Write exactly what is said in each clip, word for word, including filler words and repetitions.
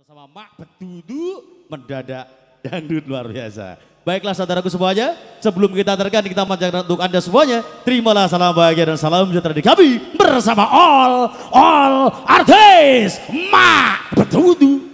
Bersama Mak Betudu mendadak dangdut luar biasa. Baiklah saudaraku semuanya, sebelum kita terkan kita panjatkan untuk Anda semuanya, terimalah salam bahagia dan salam sejahtera dari kami bersama all all artis Mak Betudu.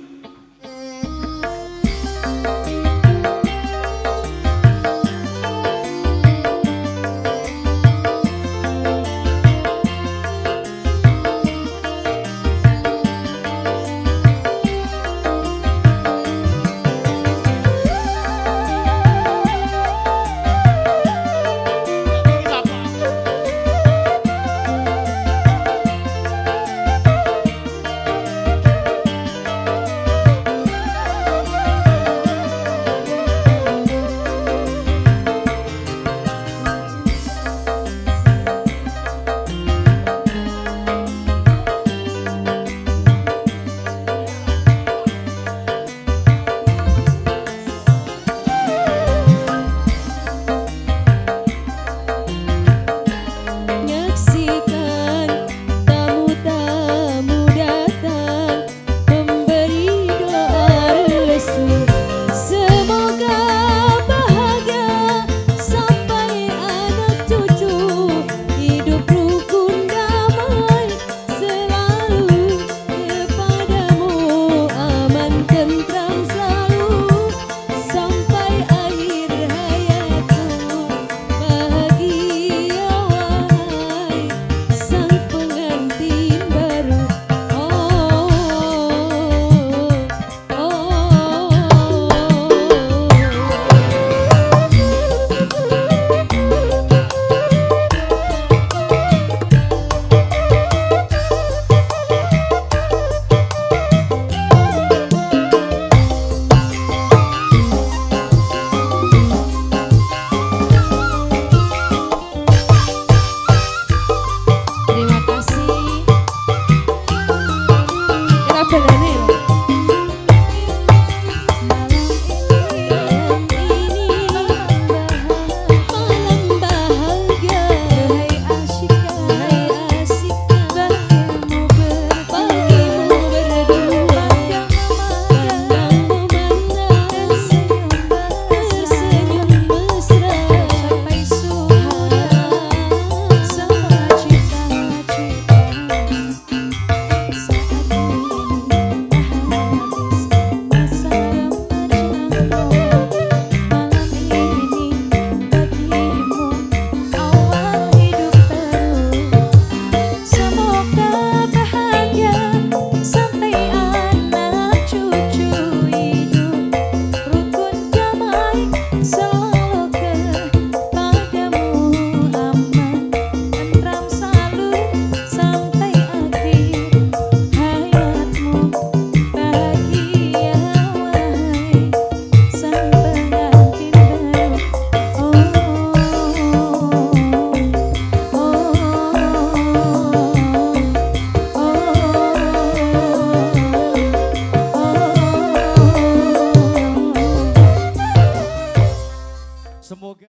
Semoga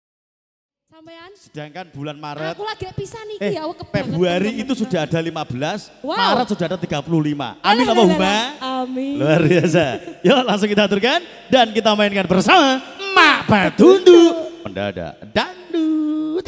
sedangkan bulan Maret aku lagi pisah nih eh, ya, Februari itu sudah ada lima belas, wow. Maret sudah ada tiga puluh lima. Amin apa Huma? Amin. Luar biasa. Yuk langsung kita aturkan dan kita mainkan bersama Mak Betudu mendadak dangdut.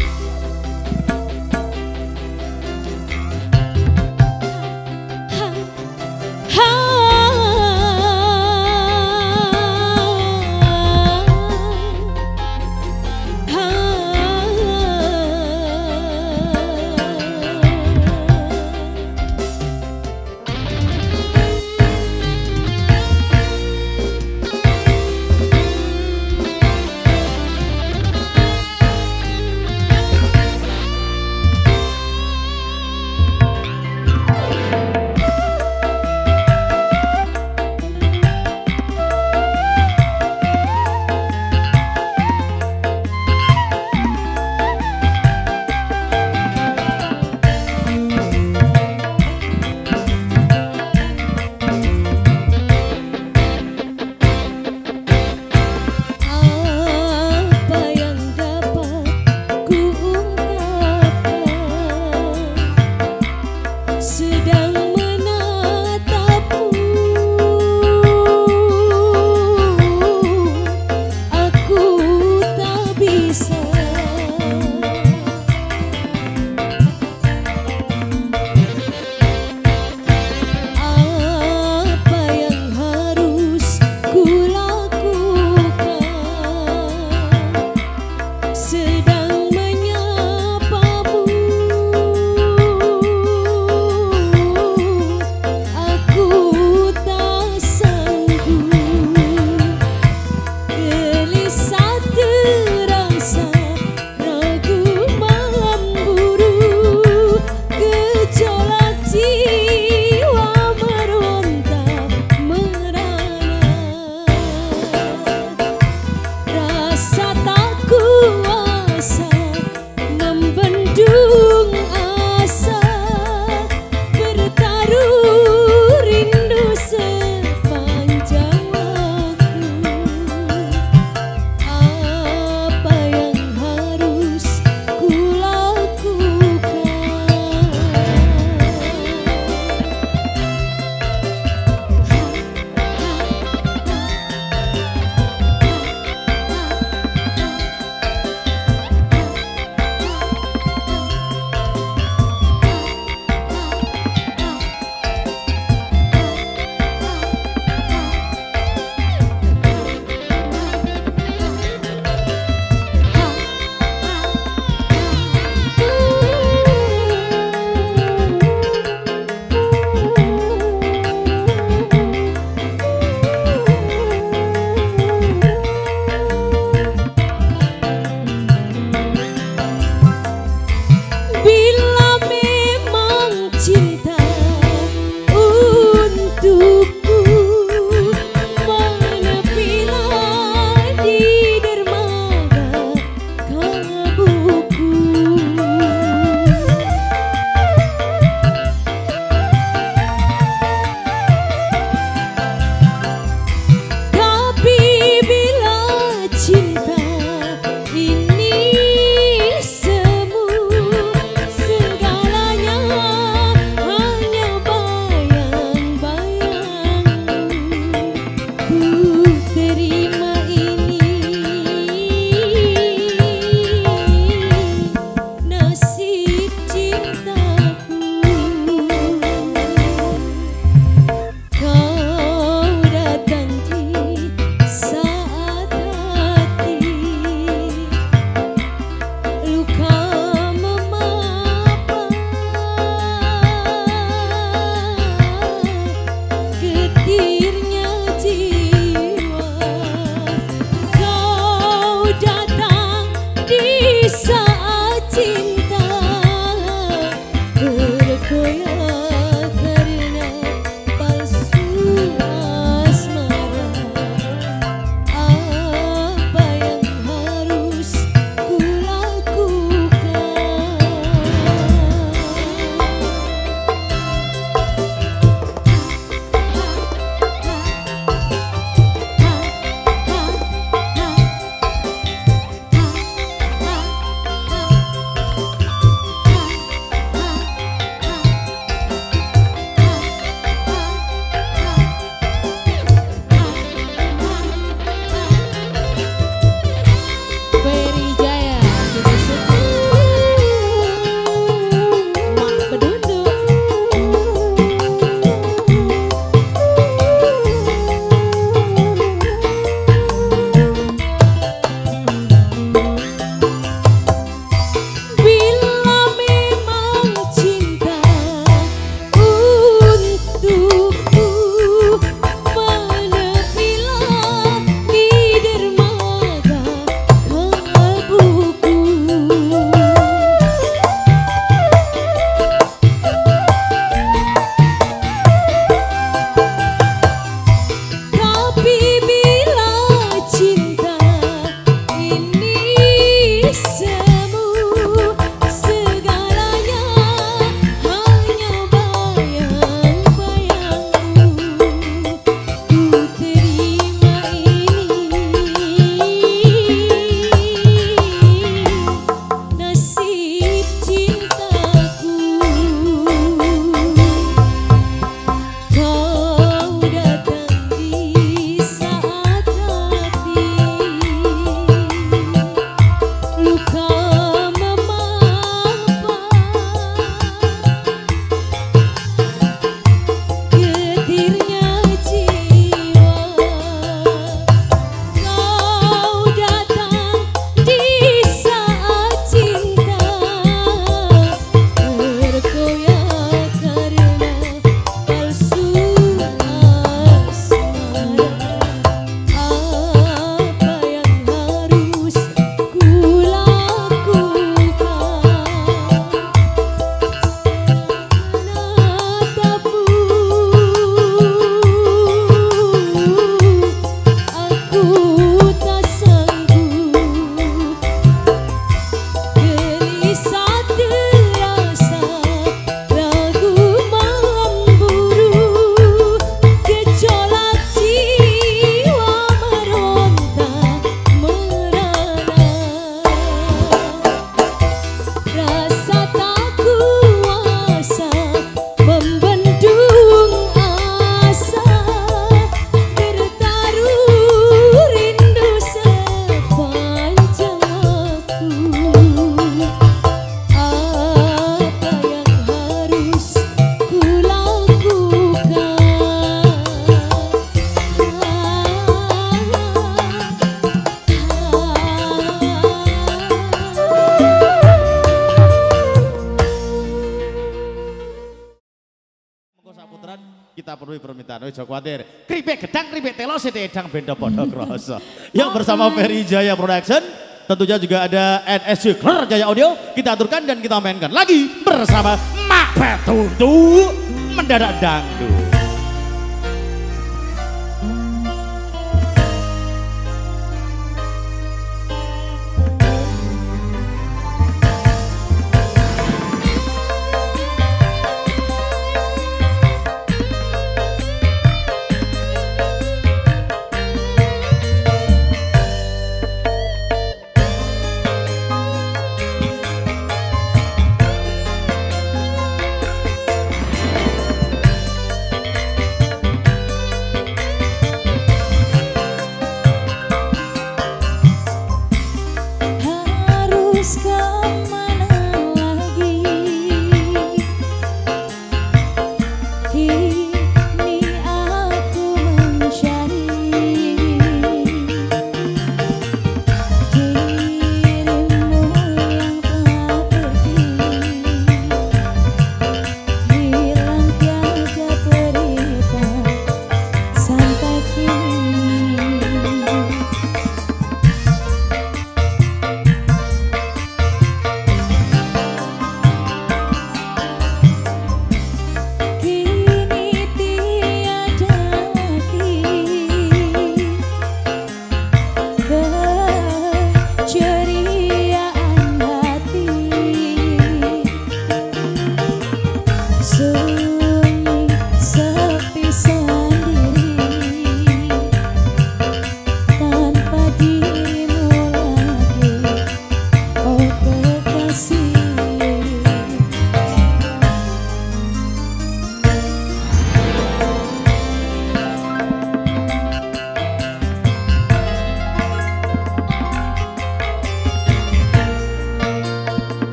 menawi permintaan ojo kuatir. Kripik gedang, kripik telo, sete edang benda podo kroso. Yuk bersama Ferry Jaya Production, tentunya juga ada N S J Kler Jaya Audio. Kita aturkan dan kita mainkan lagi bersama Mak Petuntu Mendadak Dangdut.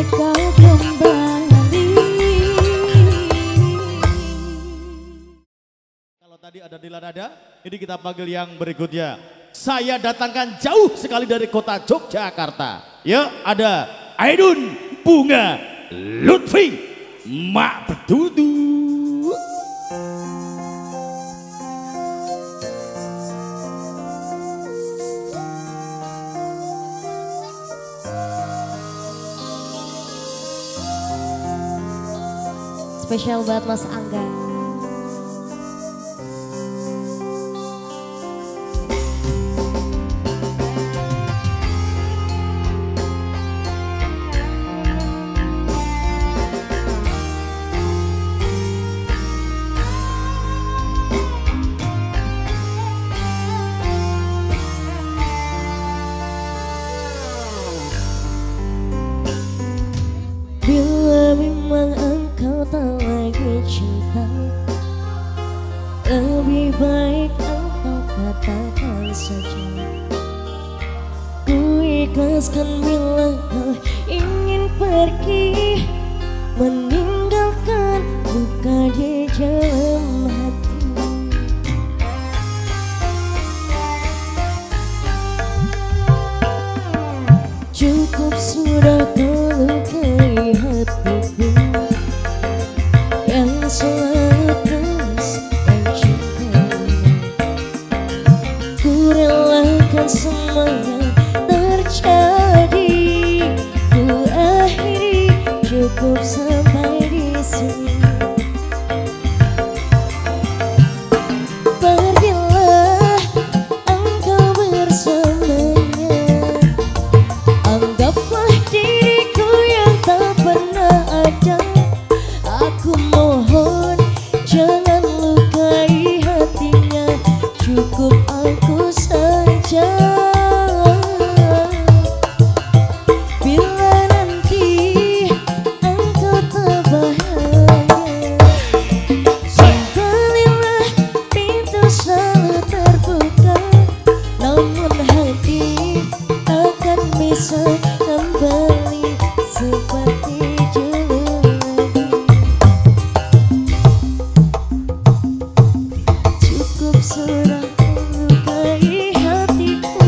kau kembali. Kalau tadi ada di Lanada, ini kita panggil yang berikutnya. Saya datangkan jauh sekali dari kota Yogyakarta. Ya, ada Aidun Bunga Lutfi Mak Bedudu. Spesial buat Mas Angga. Bila memang engkau tak lagi cinta, lebih baik engkau katakan saja. Ku ikhlaskan bila kau ingin pergi, meninggalkan luka di dalam hati. Cukup sudah kau lukai hatiku yang selalu terus mencintaimu. Ku relakan semua yang terjadi, ku akhiri cukup sampai di sini. Pergilah engkau bersamanya, anggaplah diriku yang tak pernah ada. Aku mohon jangan lukai hatinya, cukup aku saja. Bila nanti engkau tak bahagia, kembalilah, pintu selalu terbuka. Namun hati akan bisa kembali seperti dulu lagi. Cukup sudah melukai hatiku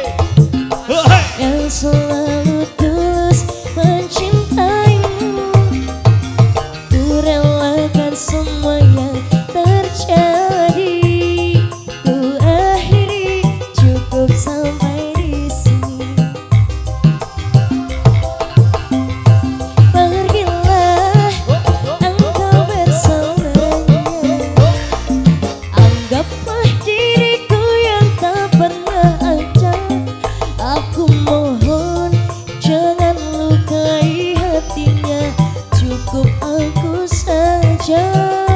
yang selalu tulus mencintaimu. Ku relakan semua yang terjadi, ku akhiri cukup sampai di sini. Pergilah engkau bersamanya, anggaplah diriku yang tak pernah ada. Aku mohon jangan lukai hatinya, cukup aku saja.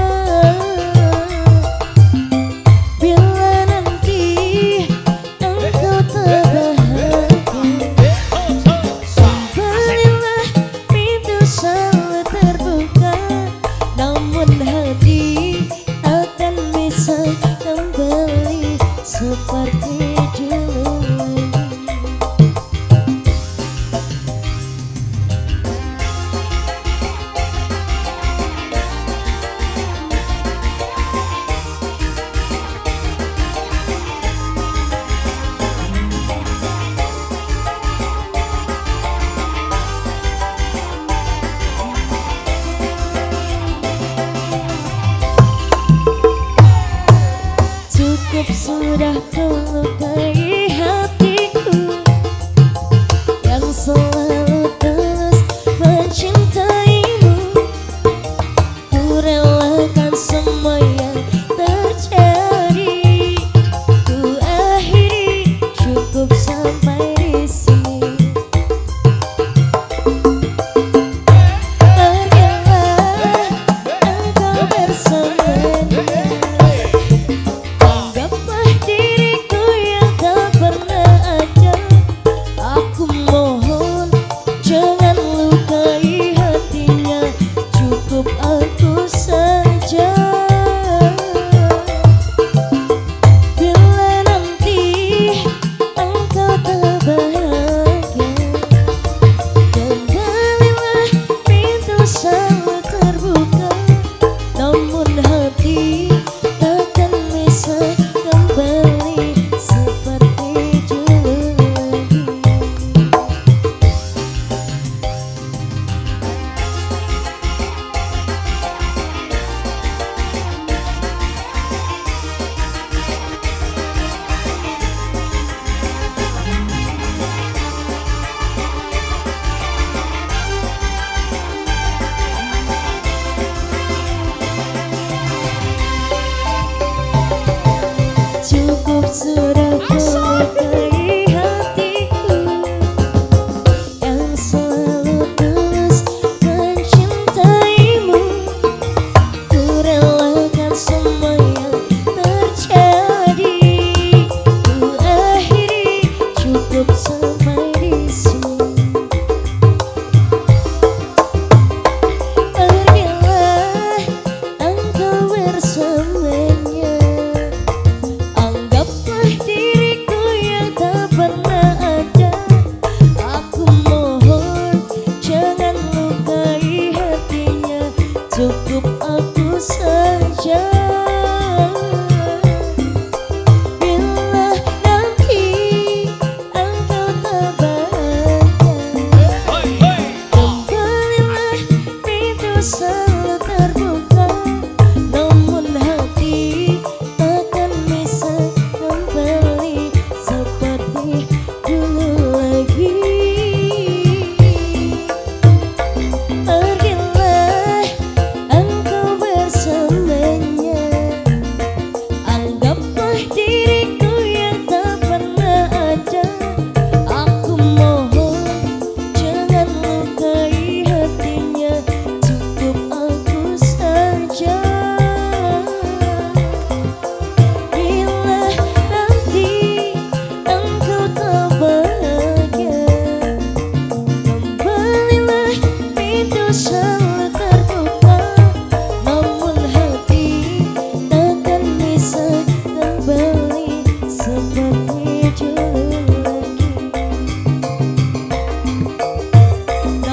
Bila nanti engkau tak bahagia, kembalilah, pintu selalu terbuka. Namun hati akan bisa kembali seperti dulu lagi. Cukup sudah kau lukai hatiku yang selalu tulus mencintaimu. Ku relakan semua yang terjadi, ku akhiri cukup sampai di sini. Pergilah engkau bersamanya, anggaplah diriku yang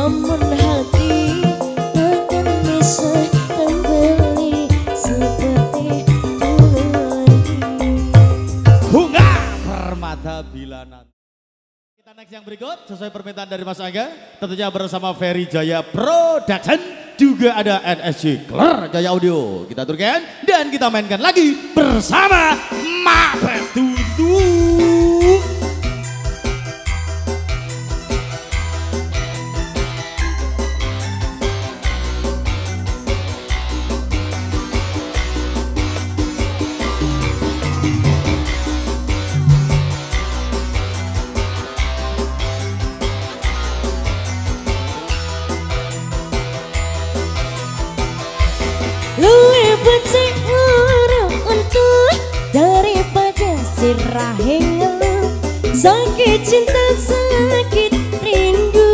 namun hati takkan bisa kembali seperti dulu lagi. Bunga Permata bila nanti. Kita next yang berikut sesuai permintaan dari Mas Angga, tentunya bersama Ferry Jaya Production, juga ada N S J Kler Jaya Audio. Kita turunkan dan kita mainkan lagi bersama Mak Betutu. Luwe becek orang untuk daripada sirahe ngeluh. Sakit cinta sakit rindu,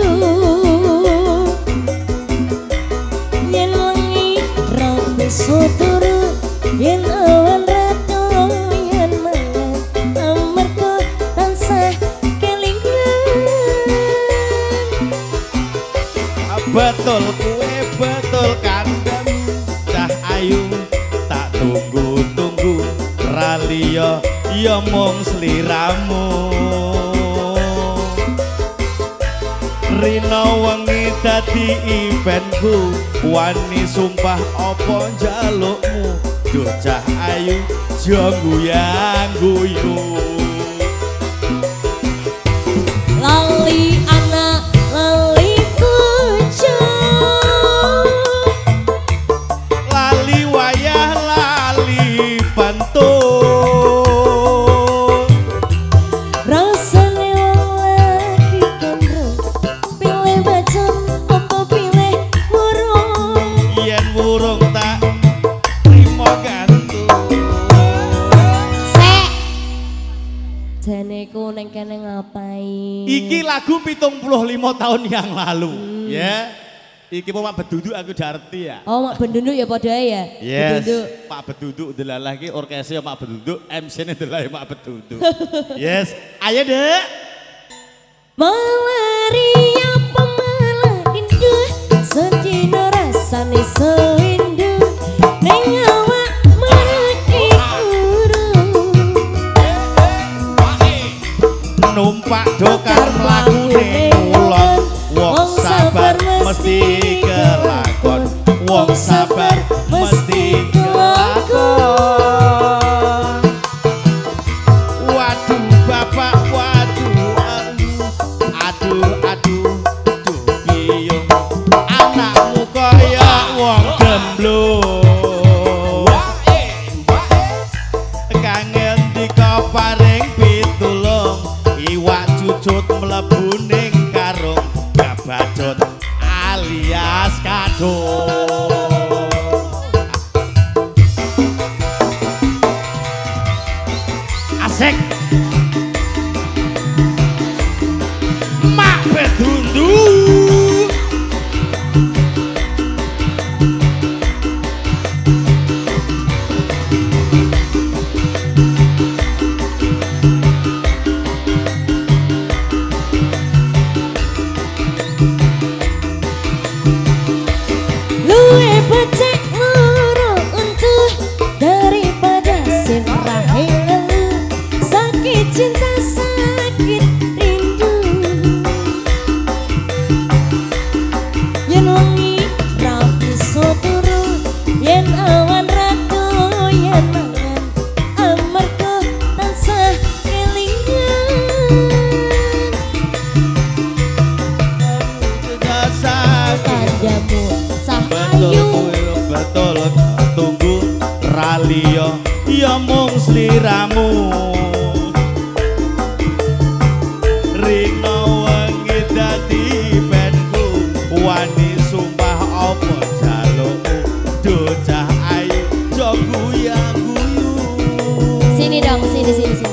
yen wangi rapi soturu, yen awan ratu yen mangan amarga tansah kelingan. Betul kue betul kandang cah ayu tak tunggu-tunggu raliyo ya mung sliramu. Rina wengi dadi impenku wani sumpah apa njalukmu duh cah ayu jo guyang guyu. Lali anak lali bojo, Lali wayah lali pantun, rasane wong lagi kandro, pilih bacem apa pilih burung. yen burung tak trimo gantung. Sek, jane ku neng kene ngapain? Iki lagu pitung puluh lima tahun yang lalu, ya. Iki Pak Beduduk aku darti ya. Oh, mak bendunduk ya padha ya. Yes, Bendunduk. Pak Beduduk delalah iki orkesnya Pak Beduduk, M C-ne delalah Pak Beduduk. Yes, ayo Dek. Malaria pemalah indah, sedina rasane sewindu, ning awak mereki urung. Numpak dokar mlakune ulon, wong sabar mesti kelakon, wong sabar mesti kelakon. Waduh bapak, waduh aduh, aduh aduh, duh biyung, anakmu kaya wong gemblung. Kangen dika paring pitulung, iwak cucut mlebu ning karung, gabacut alias kadung. Asik. Mak Bedunduk. Luwe becek loro untuk daripada sirahe ngeluh. Sakit cinta sakit rindu, yen wengi rapi soturu, yen awan ratu yen mangan amarga tansah kelingan. Kandamu sah ayu, Betul tunggu raliyo ya mung sliramu. Rina wengi dadi penku wani sumpah apa jalukmu duh cah ayu jo guyang guyu. sini dong, sini sini sini.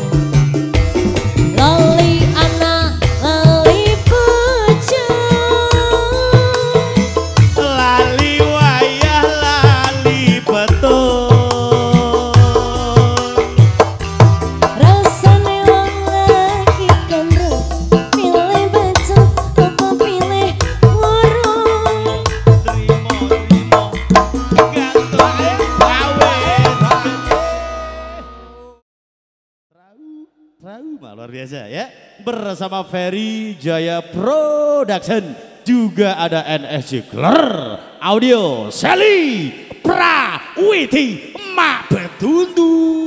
Lali anak lali bojo, Lali wayah lali betul, luar biasa ya. Bersama Ferry Jaya Production. Juga ada N S J Kler Audio Sally Prawiti Mak Betundu.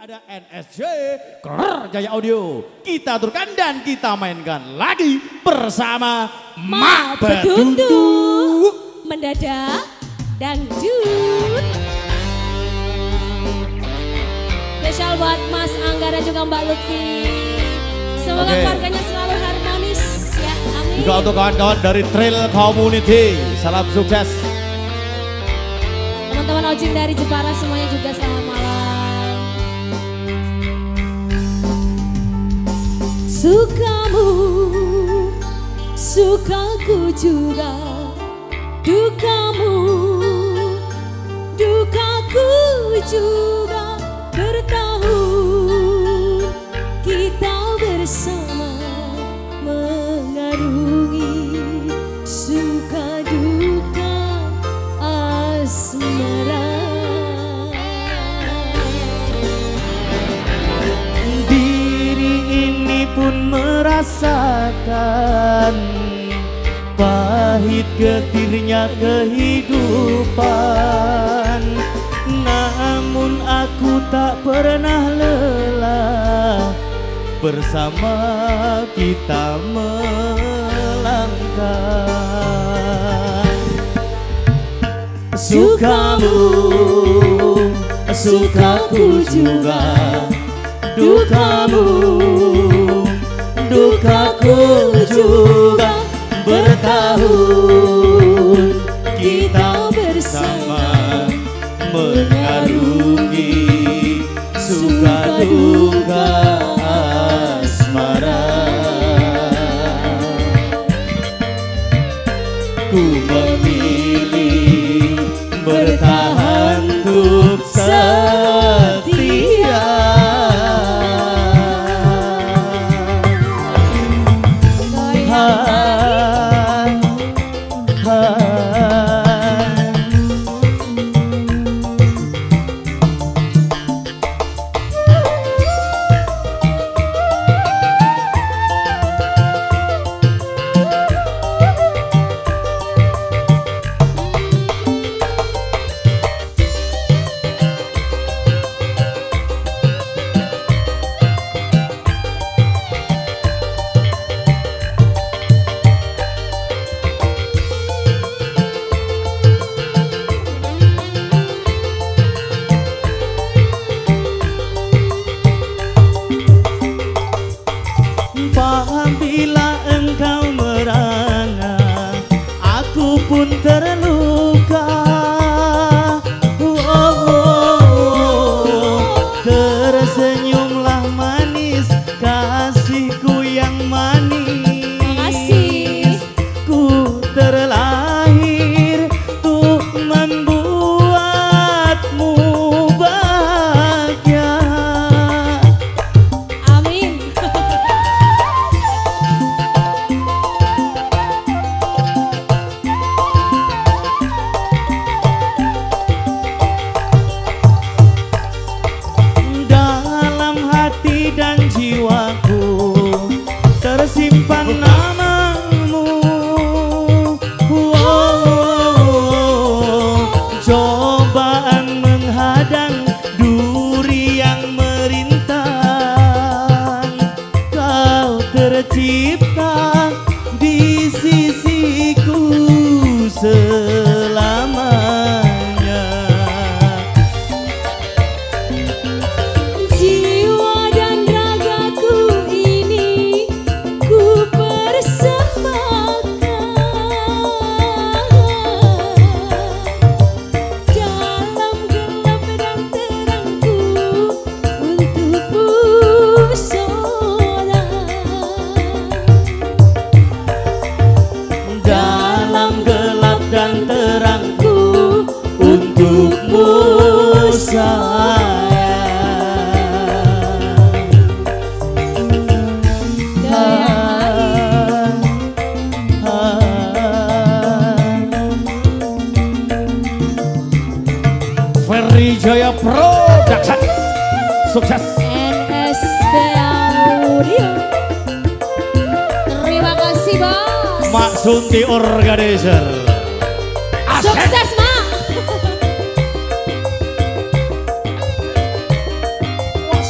ada N S J Kler Jaya Audio. Kita aturkan dan kita mainkan lagi bersama Mak Bedunduk. Mendadak dangdut. Spesial buat Mas Angga dan juga Mbak Lutfi. Semoga okay. keluarganya selalu harmonis ya, amin. Juga untuk kawan-kawan dari Trail Community, salam sukses. Teman-teman Ojin dari Jepara semuanya juga selamat malam. Sukamu, sukaku juga, dukamu, dukaku juga. Bertahun kita bersama mengarungi suka duka asmara. Diri ini pun merasakan pahit getirnya kehidupan. Namun aku tak pernah lelah bersama kita melangkah. Sukamu, sukaku juga, dukamu, dukaku juga. Bertahun kita bersama mengarungi suka duka asmara. Ku memilih bertahan untuk setia. Bila engkau merana, aku pun terluka. Oh, oh, oh. Tersenyumlah manis, kasihku yang manis. Makasih. Ku terlahir untuk membuatmu bahagia. Amin. Dan jiwaku tersimpan namamu. Wow, cobaan menghadang, duri yang merintang, kau tercipta di sisiku selamanya. Dan terangku untukmu sayang. Ah, ah. Ferry Jaya Production, sukses. N S J Audio. Terima kasih bos. Mak Sunti Organizer. Sukses Mak.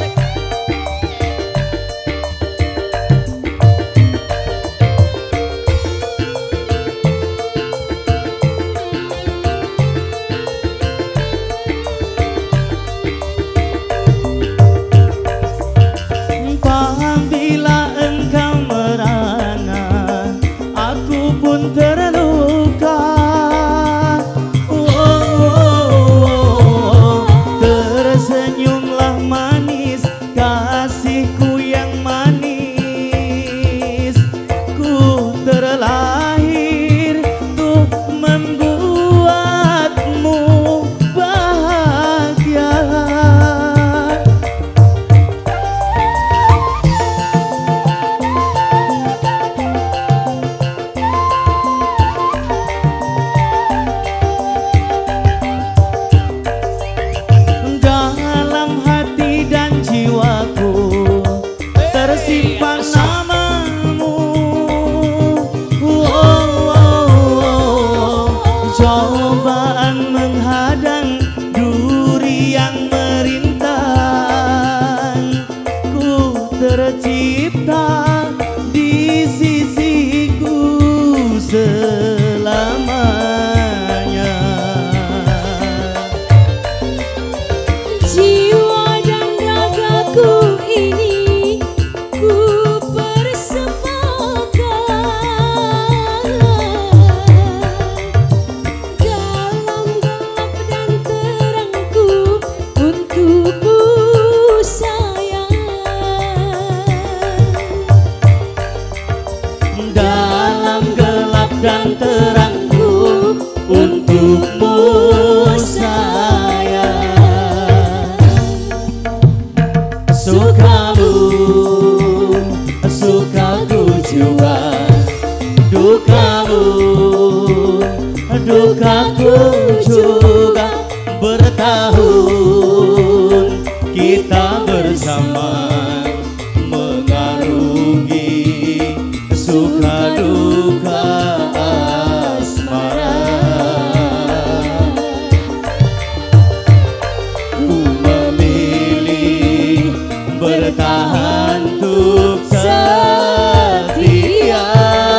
untukmu sayang. Sukamu, sukaku juga, dukamu, dukaku juga. Bertahun kita bersama mengarungi suka duka asmara. Ku memilih bertahan untuk setia.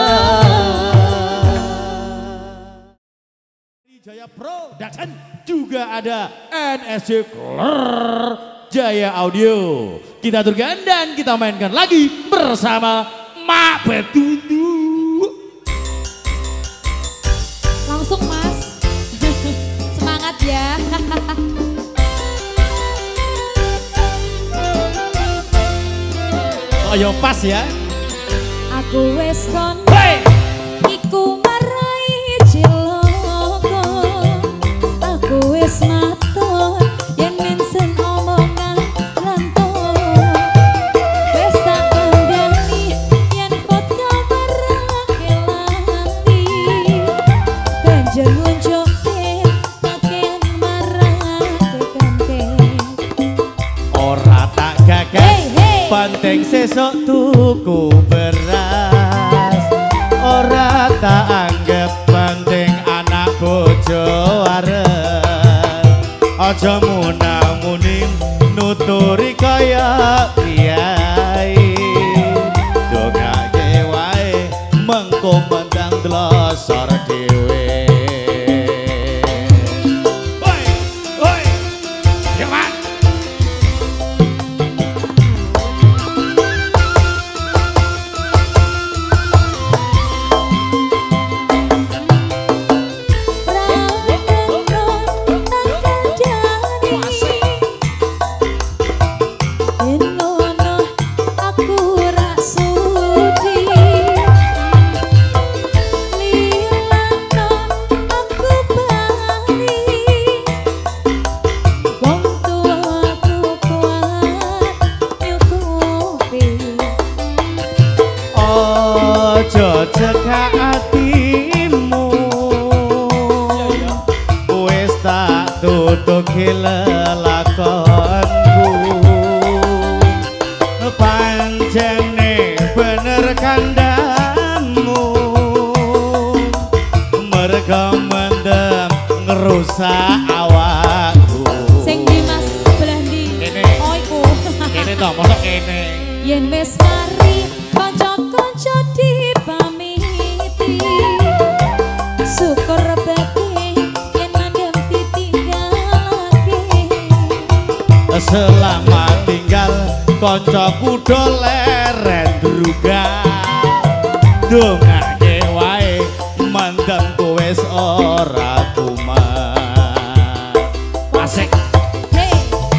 Jaya Production juga ada N S C Kler Jaya Audio. Kita aturkan dan kita mainkan lagi bersama Mak Betundu. Langsung Mas, semangat ya. Oh yo pas ya. Aku wes kon, hey! iku marai ciloko. Aku wes maton, yen mensen omongan lantung. Wes tak kandani, yen foto marake lali. Banjur ngunjuke, pakaian marake ganteng. Ora tak gagas, Hey, hey. penting sesok tuku beras. Ora tak anggap penting anak bojo arep. Aja munamuni nuturi kaya piyai. Dongake wae mengko mendang glosor dhewe. Hoi, hoi. Ya, Mak. Ojo cekak atimu, wis tak tutuki lelakonku. Pancene bener kandangmu, merga mendem ngerusak awakku. Sing di Mas belah ndi? Kene. Oh iku. Kene to, mosok kene. Yen wis mari kanca-kanca dipamiti. Syukur beti yen mandem ditinggalake. Selamat tinggal kancaku do leren drugal. Dongake wae mandang wis ora kumat. Asik. Hey.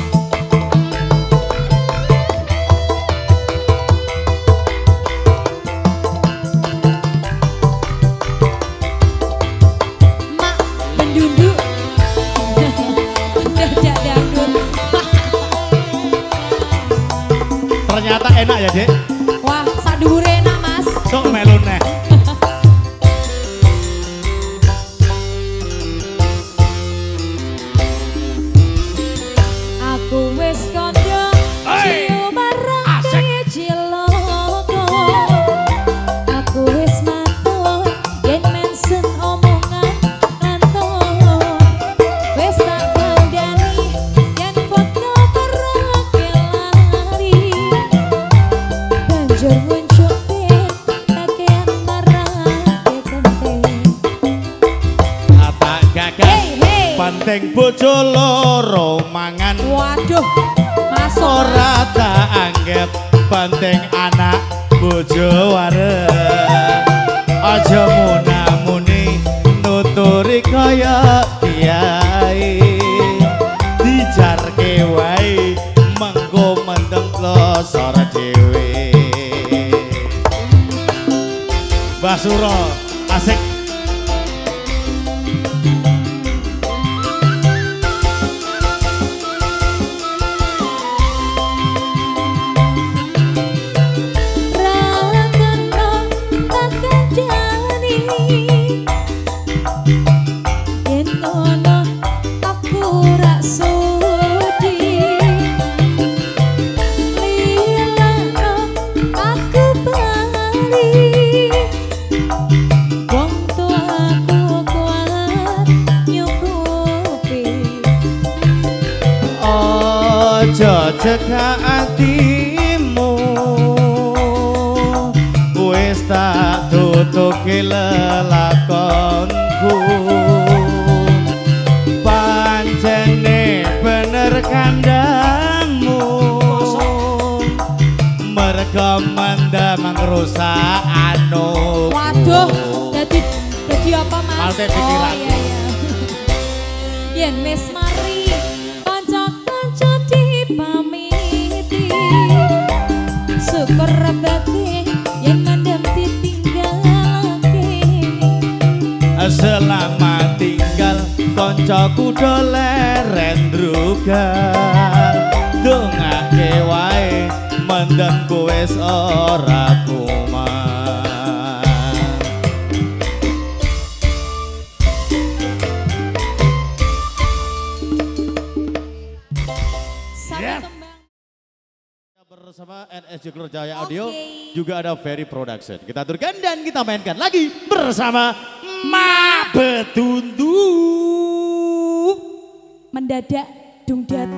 Mak mendunduk. Dadak dangdut. Ternyata enak ya, Dek. Wah, sak dhuwure enak, Mas. Sok melu neh. Aku wis kandha Hey! cium marake ciloko. Aku wis matur yen mensen omongan lantung. Wis tak kandhani yen foto marake lali. Banjur ngunjuke pakaian marake ganteng. Tak gagas. Hey, hey. Penting bojo loro mangan. Waduh, masuk Ora tak anggap penting anak bojo wareng. Aja munamuni nuturi kaya kiai. Dijarke wae mengko mendem klosor dhewe. Mbah Suro asik. cekak atimu wis tak tutuki lelakonku pancene bener kandangmu mereka mendam ngerusak anu waduh jadi jadi apa mas? Malte pikiran. Oh iya iya yen wis mari kanca-kanca dipamiti syukur rebake yen mendem ditinggalake selamat tinggal koncoku doleren drugal dongake wae mendemku wis ora kuman sampai kembang bersama N S J Klur Jaya Audio Oke. juga ada Ferry Production kita aturkan dan kita mainkan lagi bersama Ma Betundu mendadak dungdat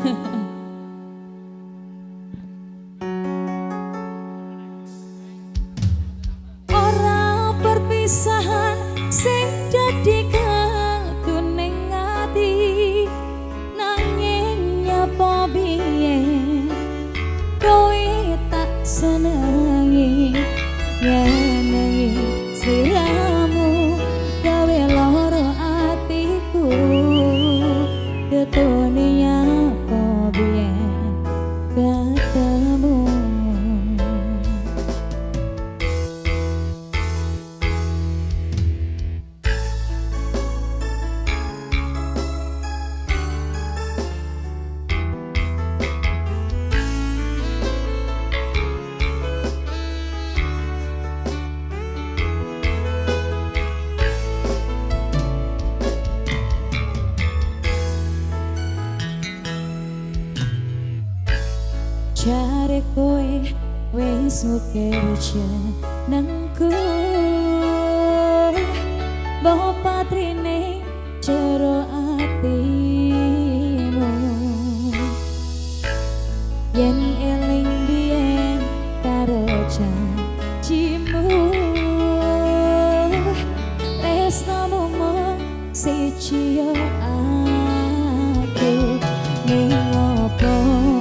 ora perpisahan sing dadi kuning ati nanging nyapa biyen kowe tak senengi nyenengi sliramu gawe loro atiku ketone nyapa biyen ketemu cari kowe wis ngukir jenengku mbok patrine jero atimu yen eling biyen karo janjimu tresnamu mung siji yo aku ning opo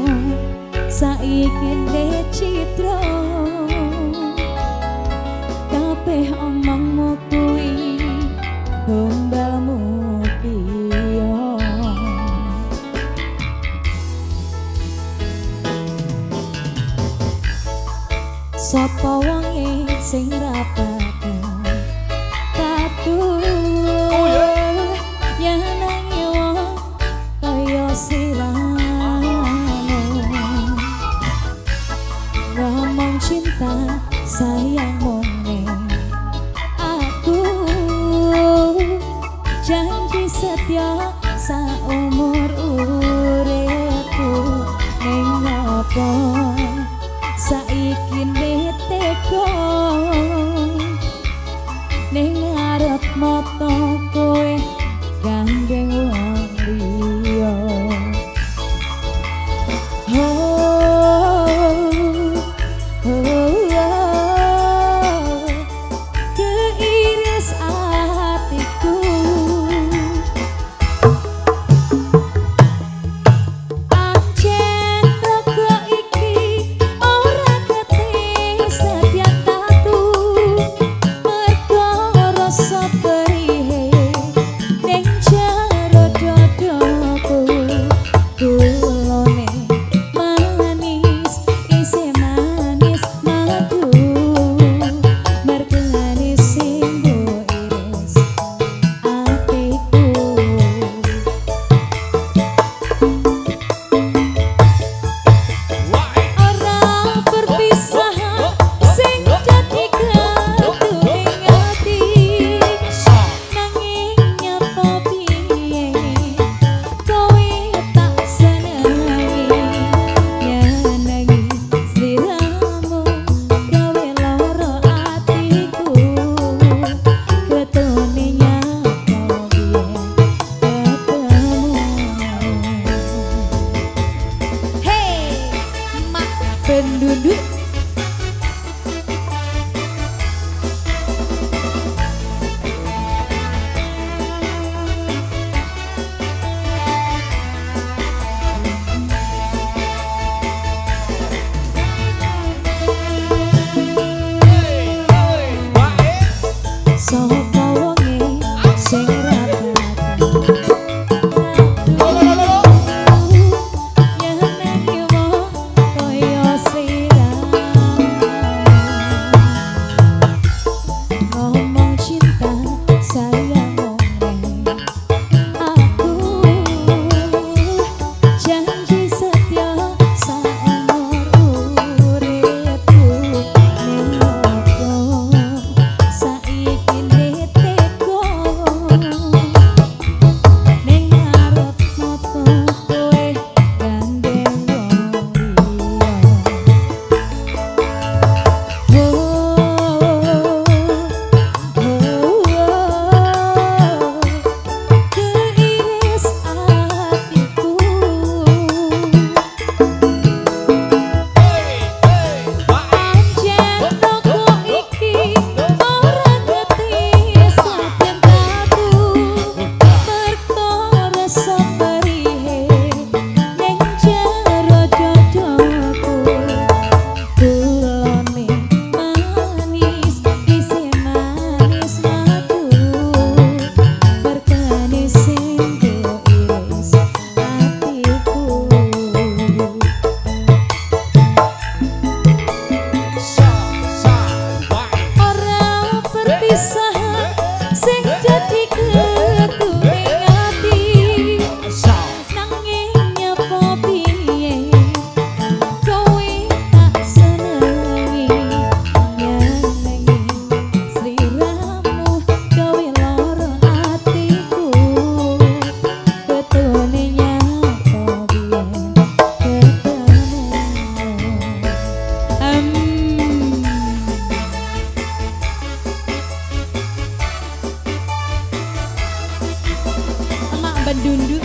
saiki ndek citra kabeh omongmu kuwi gombalmu piye sapa wonge sing rapatan katur yen nang yo kaya siramu ngomong cinta sayangmu ning aku janji setia saumur uripku ning apa saiki neteko ning arep mata kowe gandeng wong liya Bedunduk.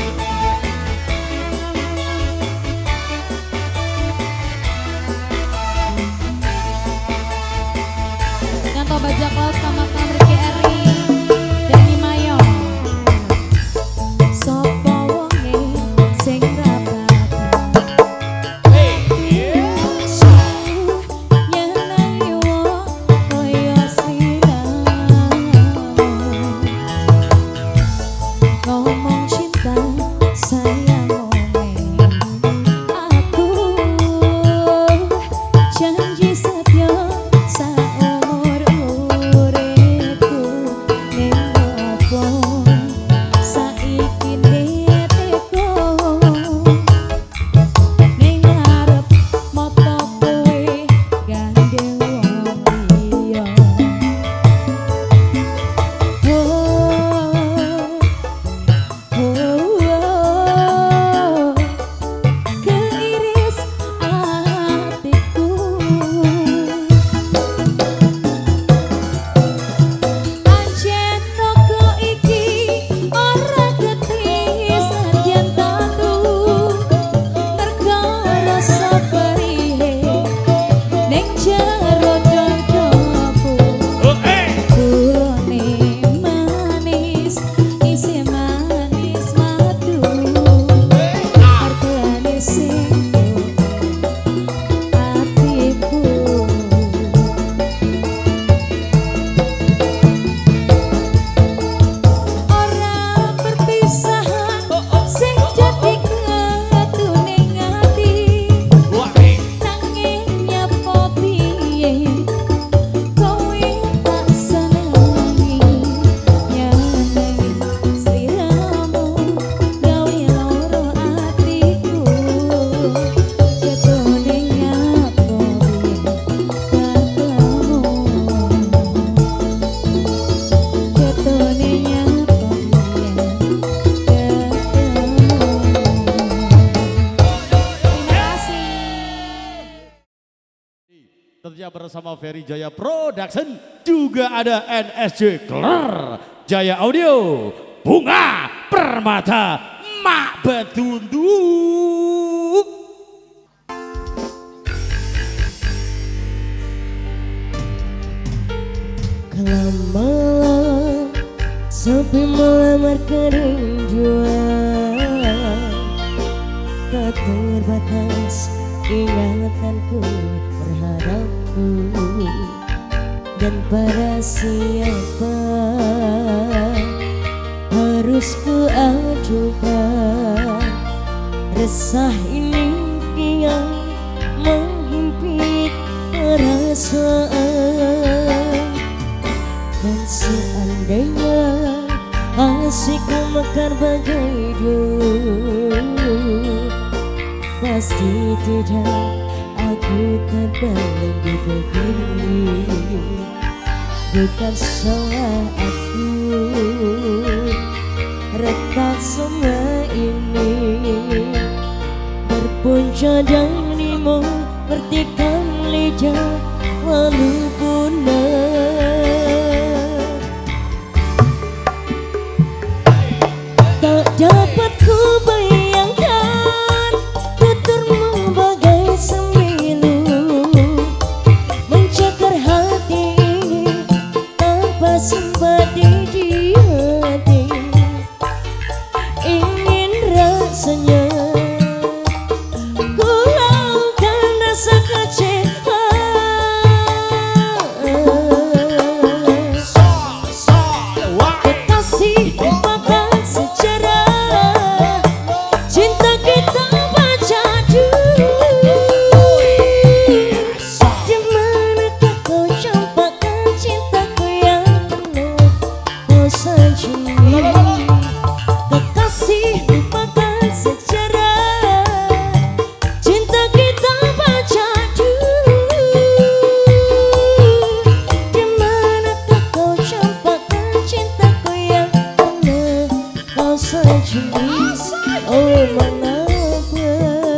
Nganto bajak laut sama Ricky Eri Dani Mayo. Sopo wonge sing tentunya bersama Ferry Jaya Production, juga ada N S J Kler, Jaya Audio, Bunga Permata, Mak Bedunduk. Kelamaan sepi melamar kerinduan, tak terbatas ingatanku, berharapku, dan pada siapa harus ku ajukan resah ini yang menghimpit perasaan. Dan seandainya asikku mekar bagai dulu, pasti tidak aku terbelenggu begini. Bukan salah aku, retak semua ini berpunca darimu, bertikam lidah lalu punah. Tak dapat ku bayangkan tuturmu bagai semilu, mencakar hati ini tanpa simpati di hati. Ingin rasanya ku laukan rasa kecewa, kekasih lupakan sejarah cinta kita baca dulu. Di manakah kau campakkan cintaku yang pernah kau sanjungi? Kekasih lupakan sejarah cinta kita baca dulu. Di manakah kau campakkan cintaku yang pernah kau sanjungi? Oh, mengapa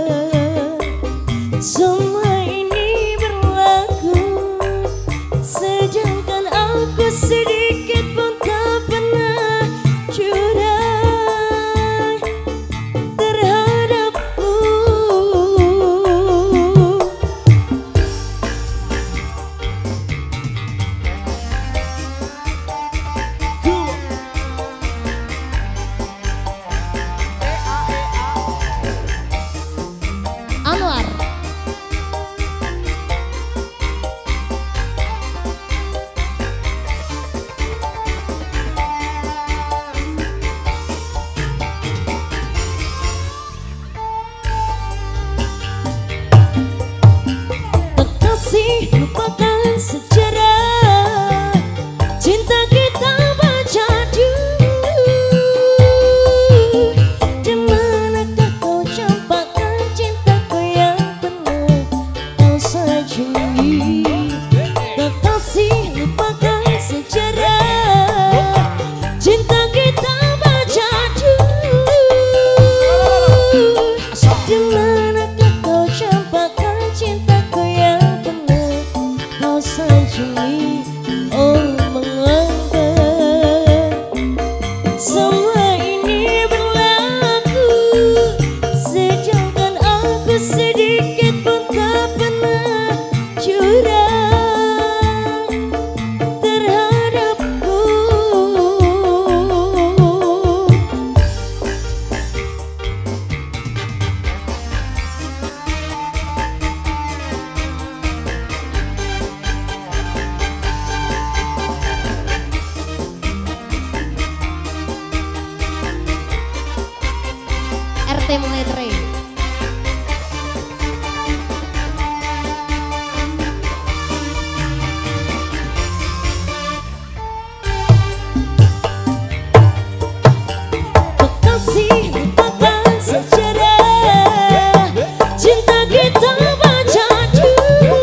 semua ini berlaku, sedangkan aku sedikit pun tak pernah curang. tim Letre. Kekasih lupakan sejarah cinta kita baca dulu.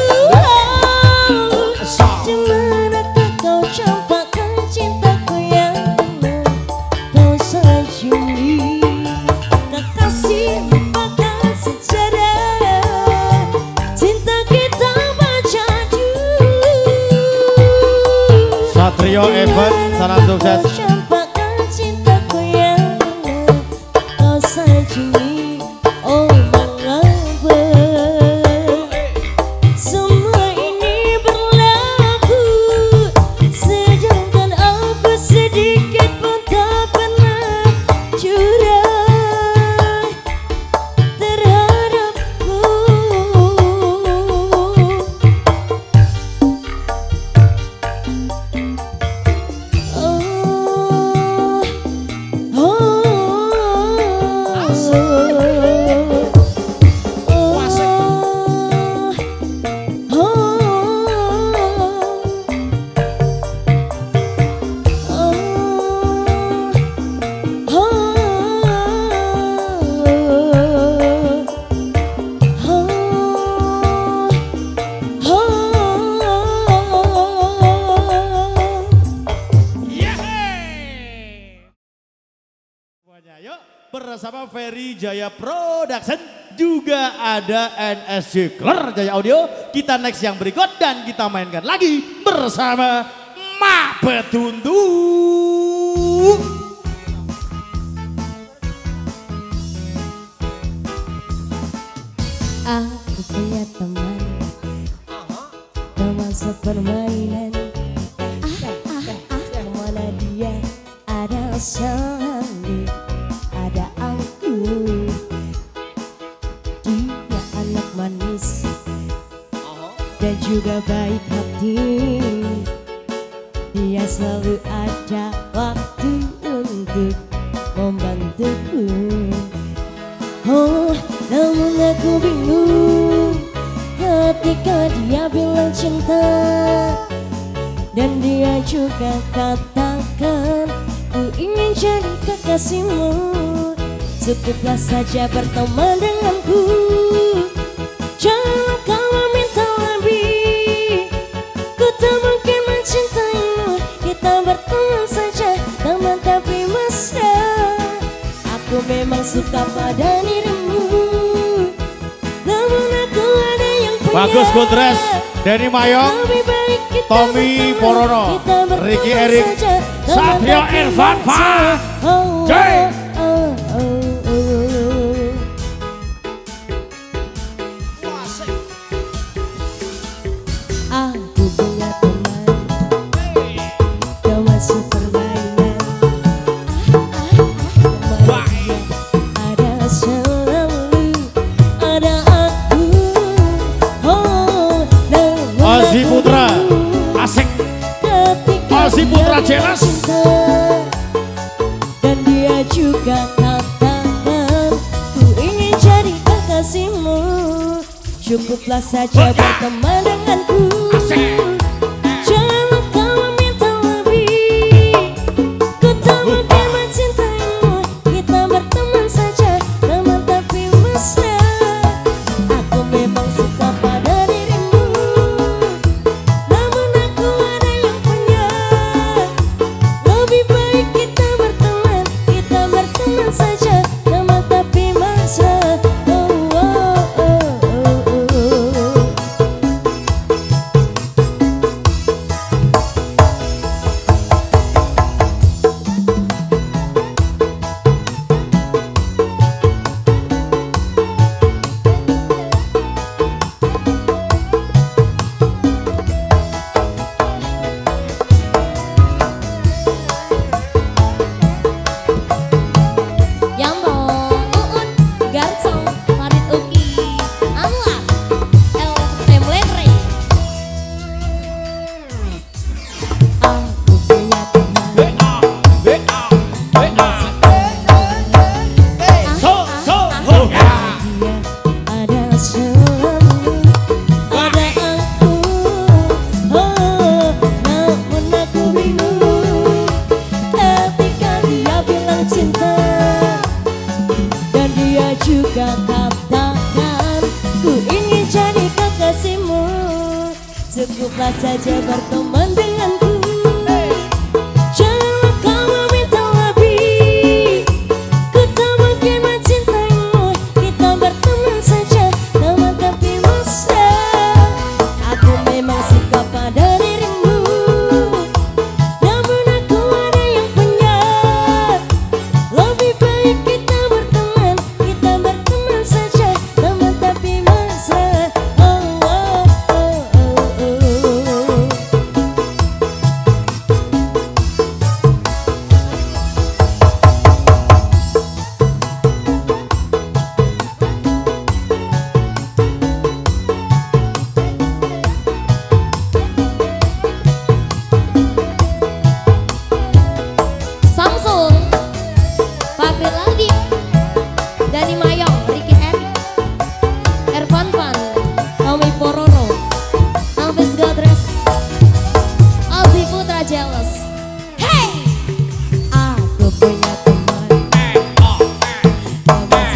Di manakah kau campakkan cintaku yang pernah kau sanjungi. Kekasih lupakan sejarah cinta kita baca dulu. Satrio Event, salam sukses. Campakkan cintaku yang pernah kau sanjungi. Oh mengapa semua ini berlaku, sedangkan aku sedikit pun tak pernah curang terhadapmu. Semuanya, yuk bersama Ferry Jaya Production, juga ada N S J Kler Jaya Audio. Kita next yang berikut dan kita mainkan lagi bersama Mak Betundu. Aku punya teman, teman sepermainan. Ah, ah, ah, kemana dia ada selalu ada aku. Dia anak manis dan juga baik hati. Dia selalu ada waktu untuk membantuku. Oh, namun aku bingung ketika dia bilang cinta, dan dia juga katakan ku ingin jadi kekasihmu. Cukuplah saja berteman denganku, janganlah kau meminta lebih. Ku tak mungkin mencintaimu, kita berteman saja, teman tapi mesra. Aku memang suka pada dirimu, namun aku ada yang punya. Bagus Kudres, Denny Mayong, Tommy Porono, Ricky Erik, Satrio Irfan Fah, Jay. Aku punya teman, teman sepermainan. Kemana dia ada selalu ada aku. Oh, namun Ozi aku Putra, bingung asik. ketika Ozi dia Putra bilang jelas. cinta, dan dia juga katakan ku ingin jadi kekasihmu. Cukuplah saja berteman denganku, janganlah kau meminta lebih. Ku tak mungkin mencintaimu, kita berteman saja, teman tapi mesra. Aku memang suka pada dirimu, namun aku ada yang punya. Lebih baik kita berteman, kita berteman saja, teman tapi mesra. Oh, oh, oh, oh, oh. Cukuplah saja berteman denganku. Janganlah kau meminta lebih. Ku tak mungkin mencintaimu. Kita berteman saja, teman tapi mesra. Aku memang suka pada dirimu, namun aku ada yang punya. Lebih baik kita berteman, kita berteman saja, teman tapi mesra. Oh, oh, oh, oh, oh. Samsul, Fabri Ladi, Dani Mayong, Ricky Erik, Ervan Van, Tommy Pororo, Alvis Godres, Alzi Putra Jealous. Hey! Aku punya teman, teman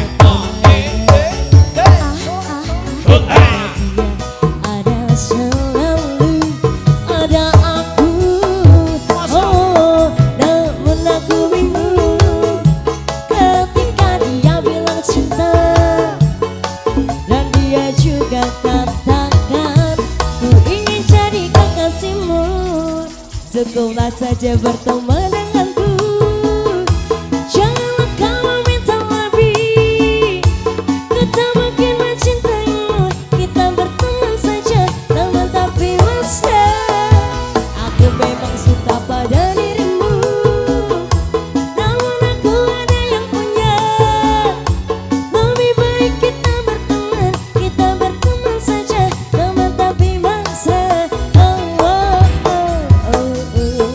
sekolahnya. Ada selalu, ada aku. Oh, namun aku bingung ketika dia bilang cinta, dan dia juga katakan ku ingin jadi kekasihmu. Cukuplah saja berteman denganku. Janganlah kau meminta lebih. Ku tak mungkin mencintaimu. Kita berteman saja, teman tapi mesra. Aku memang suka pada dirimu, namun aku ada yang punya. Lebih baik kita berteman, kita berteman saja, teman tapi mesra. Oh, oh, oh, oh, oh.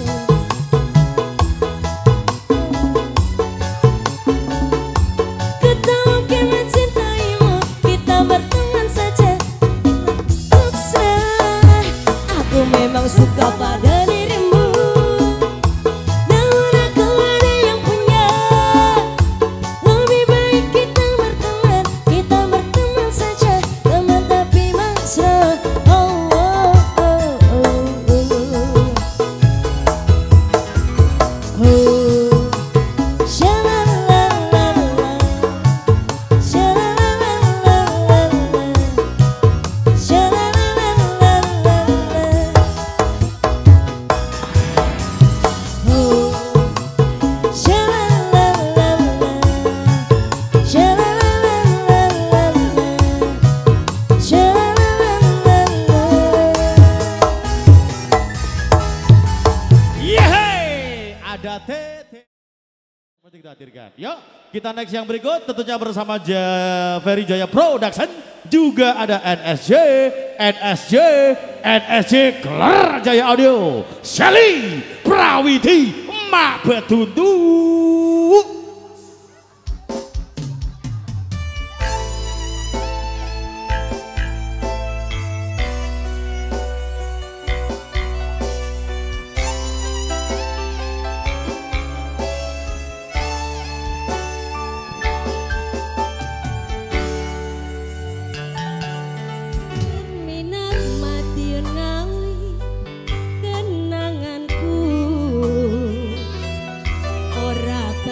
Ku tak mungkin mencintaimu. Kita berteman saja, mesra. Aku memang suka pada dirimu, namun aku ada yang punya. Lebih baik kita berteman, kita berteman saja, teman tapi mesra. Oh, oh, oh, oh, oh. Oh, sha-la-la-la-la, sha-la-la-la-la-la, sha-la-la-la-la-la. Oh, sha-la-la-la-la, sha-la-la-la-la-la, sha-la-la-la-la. Yeay, ada tete. Seperti kita hadirkan. Yuk, kita next yang berikut tentunya bersama Ja- Ferry Jaya Production. Juga ada N S J, N S J, N S J Kelar Jaya Audio. Shelly Prawiti Mak Betundu. Minar mati ngawi kenanganku, ora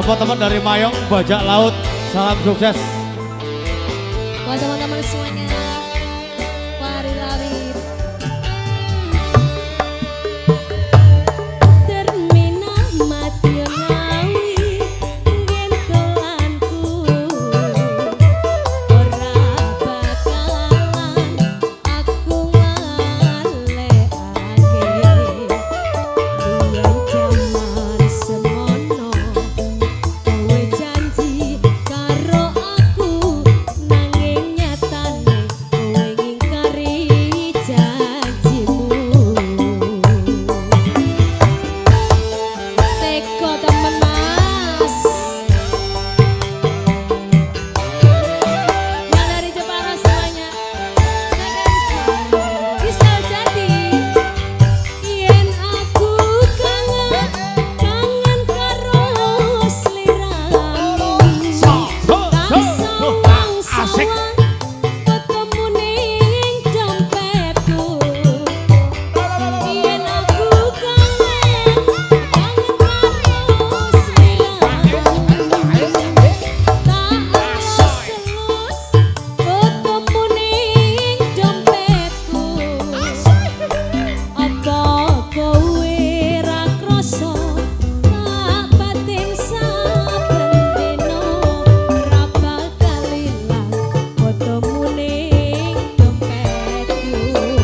buat teman dari Mayong, Bajak Laut, salam sukses. Buat teman-teman semuanya, lari-lari. Terminal mati ngawi, gentolanku. Ora bakalan aku ngaleake. Biyen jaman semono, kowe janji karo aku, nanging nyatane kowe ngingkari janjimu. Teko temen mas, yang dari Jepara semuanya, bisa jadi. Yen aku kangen, kangen karo sliramu. Tak sawang-sawang ketemu ning dompetku. Yen aku kangen, kangen karo sliramu. Tak selus ketemu ning dompetku. Apa kowe ra krasa tak batin saben dina ra bakal ilang fotomu ning dompetku.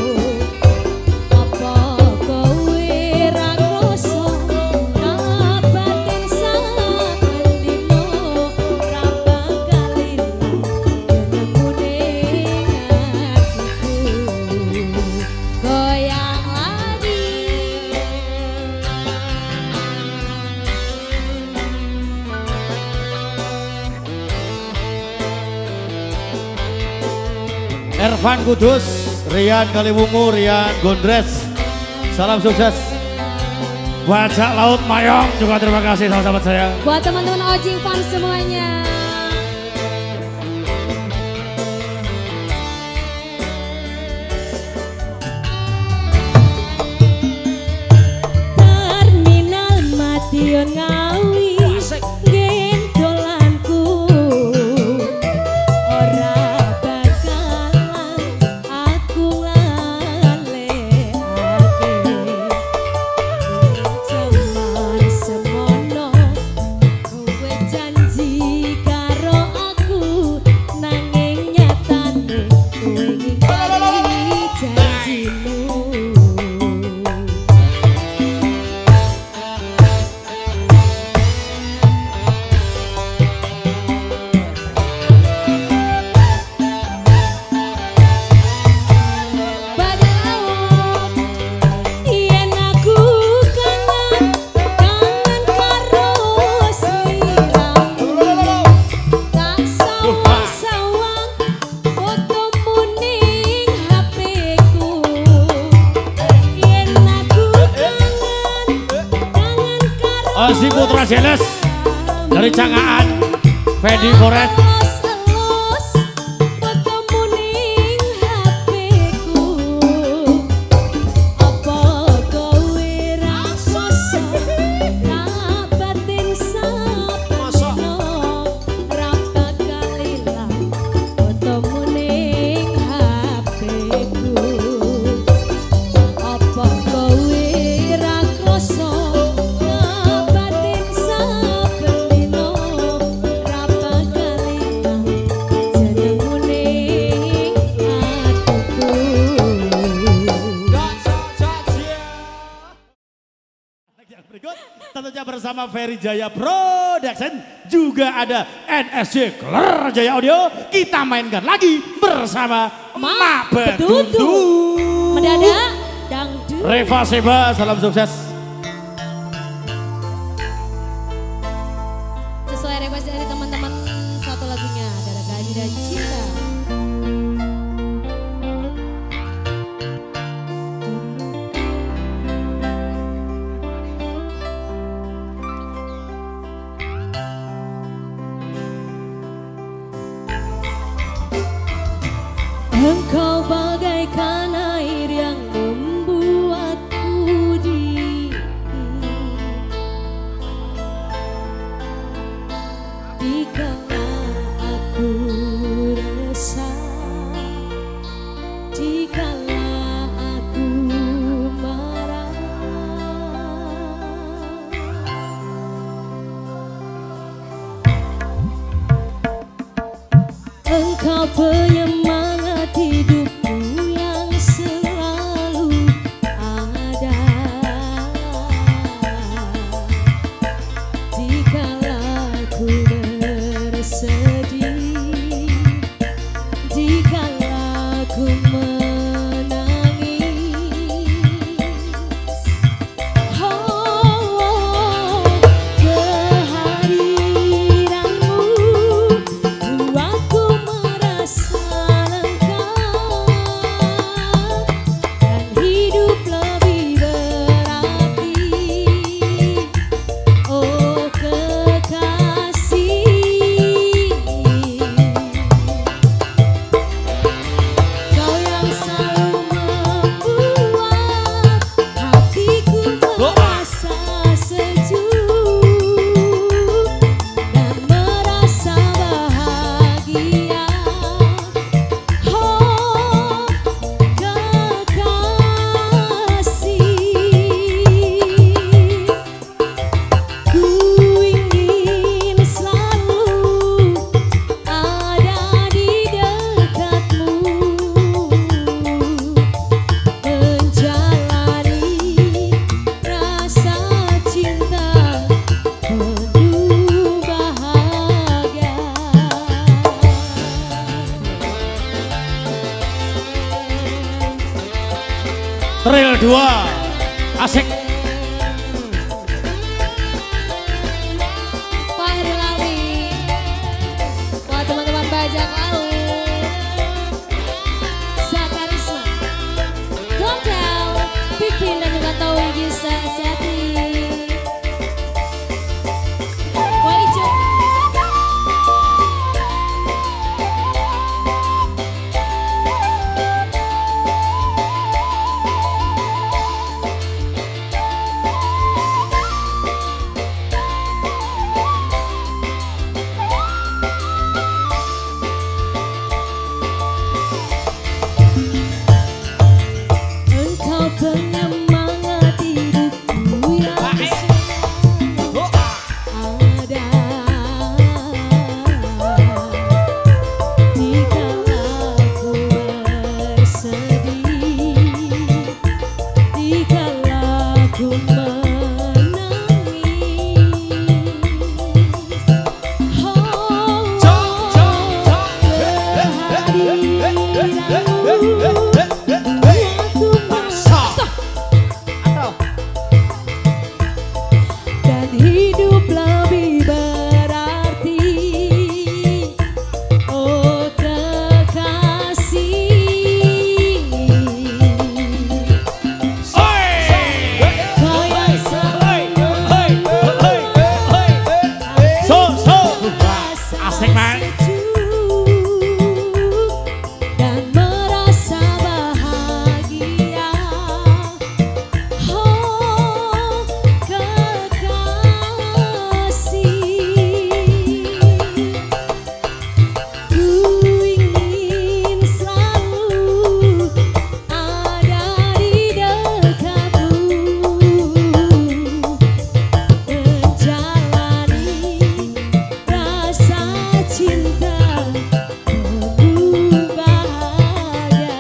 Apa kowe ra krasa tak batin saben dina ra bakal ilang jenengmu ning hatiku. Goyang lagi. Ervan Kudus, Rian Kaliwungu, Rian Gondres, salam sukses. Bajak Laut Mayong juga terima kasih sahabat-sahabat saya. Buat teman-teman Ojing fans semuanya. Terminal Madiun Ngawi, gendolanku. Ora bakalan aku ngaleake. Jaman semono, kowe janji karo aku, nanging nyatane kowe ngingkari janjimu. Bajak laut, yen aku kangen, kangen karo sliramu. Tak sawang-sawang fotomu ning hapeku. Yen aku kangen, kangen karo Azi Putra Jeles dari Cangaan, Fedi Koret. elus-elus fotomu ning hapeku. Apa kowe ra krasa tak batin saben dina ra bakal ilang fotomu ning hapeku. Apa kowe ra krasa tak batin saben dina ra bakal ilang jenengmu ning hatiku. Yang berikut tentunya bersama Ferry Jaya Production, juga ada N S J Kler Jaya Audio. Kita mainkan lagi bersama Mak Betutu. Mendadak dangdut. Reva Seba, salam sukses. Sesuai request dari teman-teman, satu lagunya Dara Gaji dan Cinta. Engkau bagaikan air yang membuatku dingin. Engkau penyemangat hidupku yang selalu ada. Dikala ku bersedih, dikala ku menangis, oh, kehadiranmu buatku merasa lengkap dan hidup lebih berarti. Oh kekasih, kau yang selalu membuat hatiku merasa sejuk dan merasa bahagia. Oh kekasih, ku ingin selalu ada di dekatmu, menjalani rasa cinta penuh bahagia. Trail dua, asik. Pak Heri Lawi, buat teman-teman bajak laut, Zakarisma, Gomdel, Pipin dan juga Tawi Gisa Seti. Wah ijo. Engkau penyemangat hidupku yang selalu ada. Dikala ku bersedih, dikala ku menangis, oh kehadiranmu dan hidup lebih berarti. Oh kekasih, kau yang selalu So, so. merasa Asik, man. sejuk dan merasa bahagia. Oh kekasih, ku ingin selalu ada di dekatmu, menjalani rasa cinta penuh bahagia.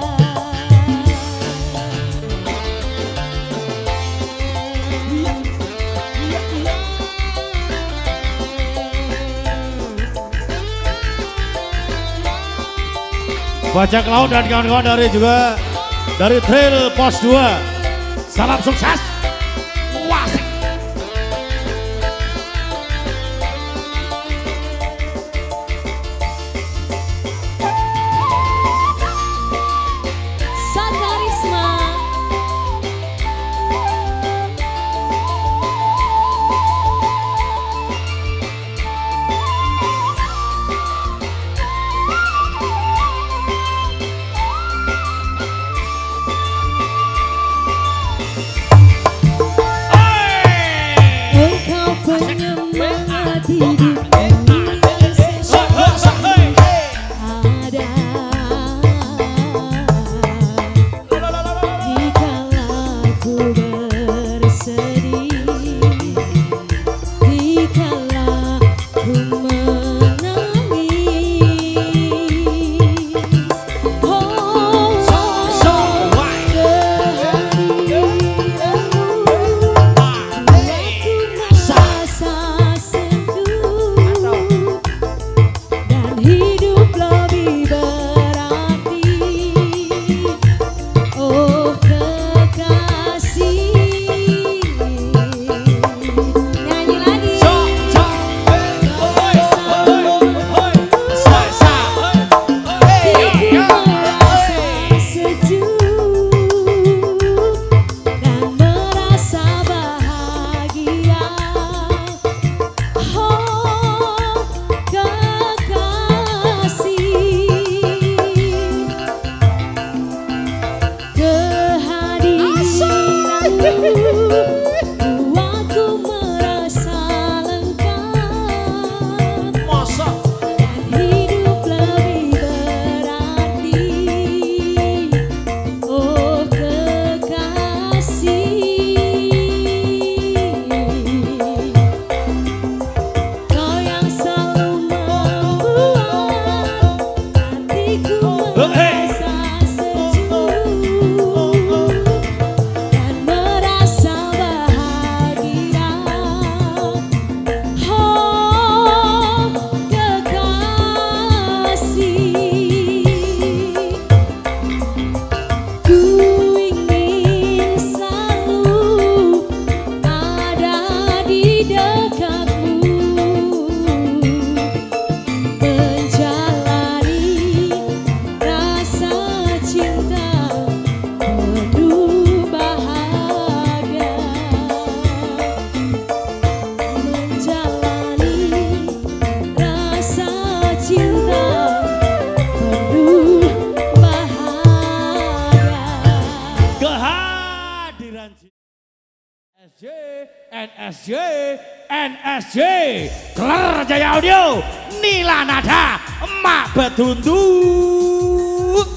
Bajak laut dan kawan-kawan dari juga dari Trail Pos dua. Salam sukses. Wah, asik. Zakarisma, N S J, N S J, Kler Jaya Audio, Nila Nada, Emak Betunduk.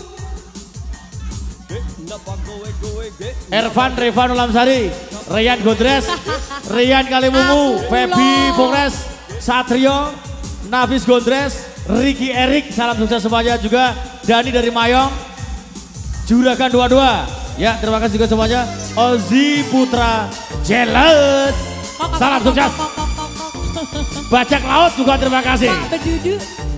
Ervan Revan Ulamsari, Rian Godres, Rian Kalimungu, Feby Bongres, Satrio, Nafis Gondres, Ricky Erik, salam sukses semuanya juga. Dani dari Mayong, Juragan dua puluh dua. Ya, terima kasih juga semuanya. Ozi Putra Jealous, salam sukses. Bajak Laut juga terima kasih. Pak Bedudu.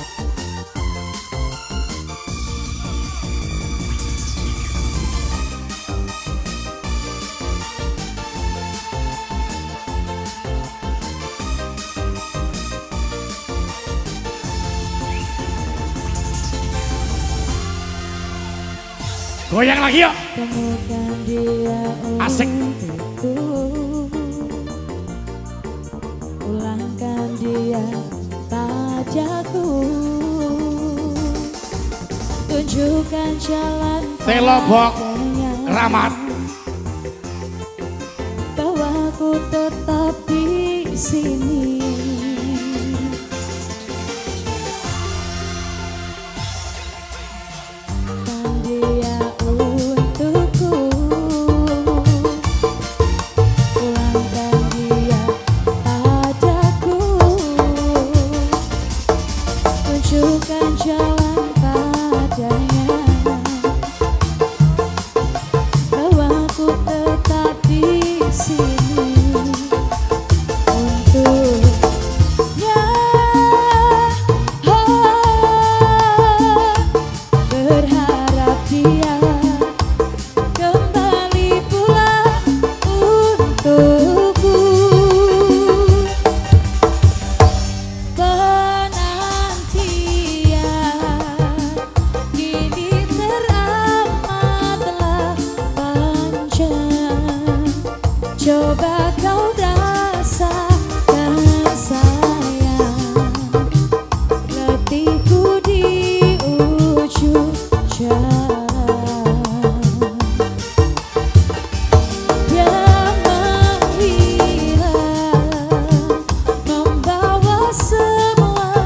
Goyang lagi yuk. Asik. Ulangkan dia padaku, tunjukkan jalan Telobok Keramat, bahwa aku tetap di sini. Coba kau rasakan sayang, letihku di ujung jalan yang menghilang, membawa semua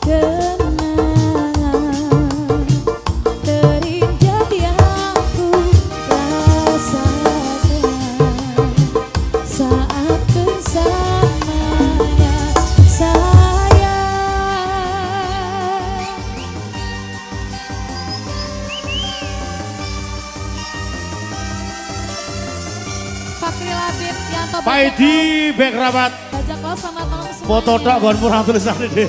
kenangan terindah yang ku rasakan saat bersamanya sayang. Fakri Labib, Yanto Paidi Bek Rabat, Bajak Laut, selamat malam semuanya. foto tak gon murah tulisan ini.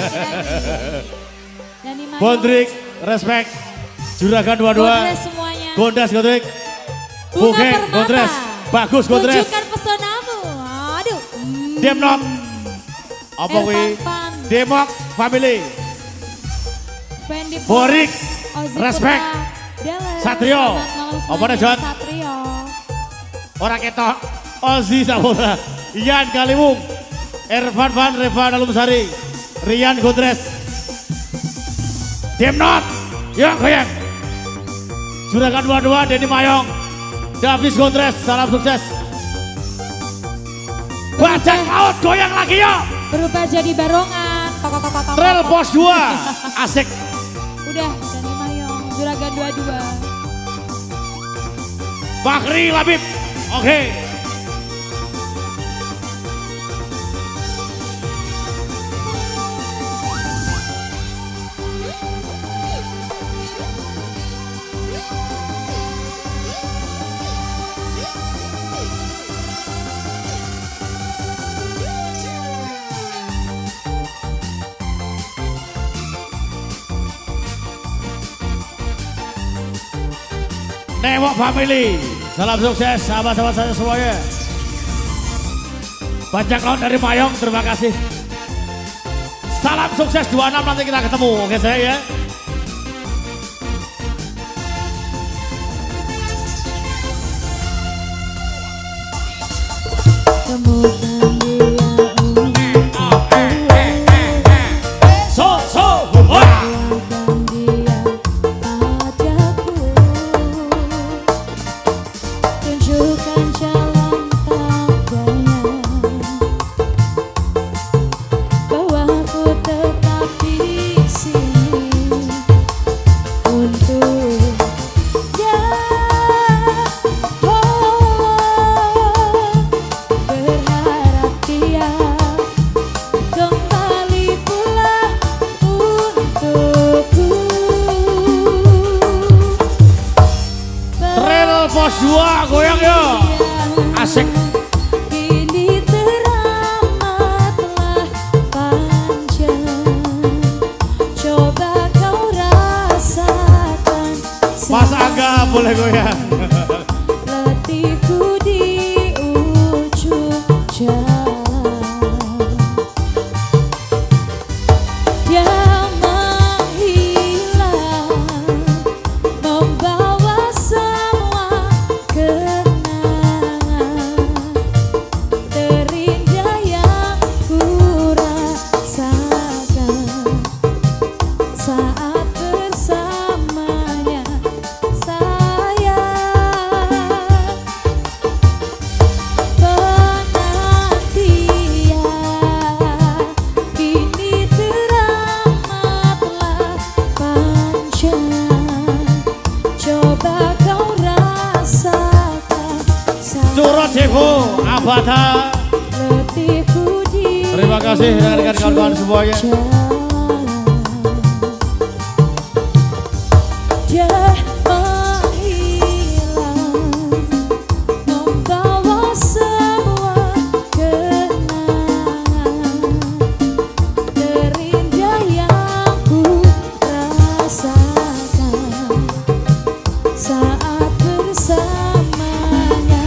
Yani Mayo. Bondrik, respect. Juragan dua puluh dua. Gondres semuanya. Gondas Gondrik. Bunga Bukeng Permata. Gondres. Bagus Gondres. Tunjukkan pesonamu. Aduh. Hmm. Demnok. Apa kuwi? Ervan Pan, Demok Family. Fendi Borik. Ozi Respect. Putra, Dallas. Satrio. Selamat malam Apa nih, semuanya. John? Satrio. Orang ketok. Ozi Samola. Ian Kaliwung. Ervan Van Revan Alumsari. Rian Gondres. Demnok. Yuk goyang. Juragan dua puluh dua Denny Mayong. Davis Gondres, salam sukses. Bajak Laut goyang lagi yuk. Berubah jadi barongan. Tok, tok, tok, tok, tok, Trail tok. Pos dua. Asik. Udah, Dani Mayong, Juragan dua puluh dua. Fakri Labib. Oke. Newok Family, salam sukses sahabat-sahabat saya semuanya. Bajak Laut dari Mayong, terima kasih. Salam sukses dua puluh enam nanti kita ketemu, oke saya ya. Temukan dia So, so, wah. ulangkan dia padaku, tunjukkan jalan padanya, Pos dua goyang ya. Asik. Kini teramatlah panjang. Coba kau rasakan. Mas Angga boleh goyang. Letihku di ujung jalan. Dia menghilang, membawa semua kenangan terindah yang ku rasakan saat bersamanya. Devo, Abata. Terima kasih rekan-rekan kawan-kawan semuanya. Dia menghilang, membawa semua kenangan terindah yang ku rasakan saat bersamanya.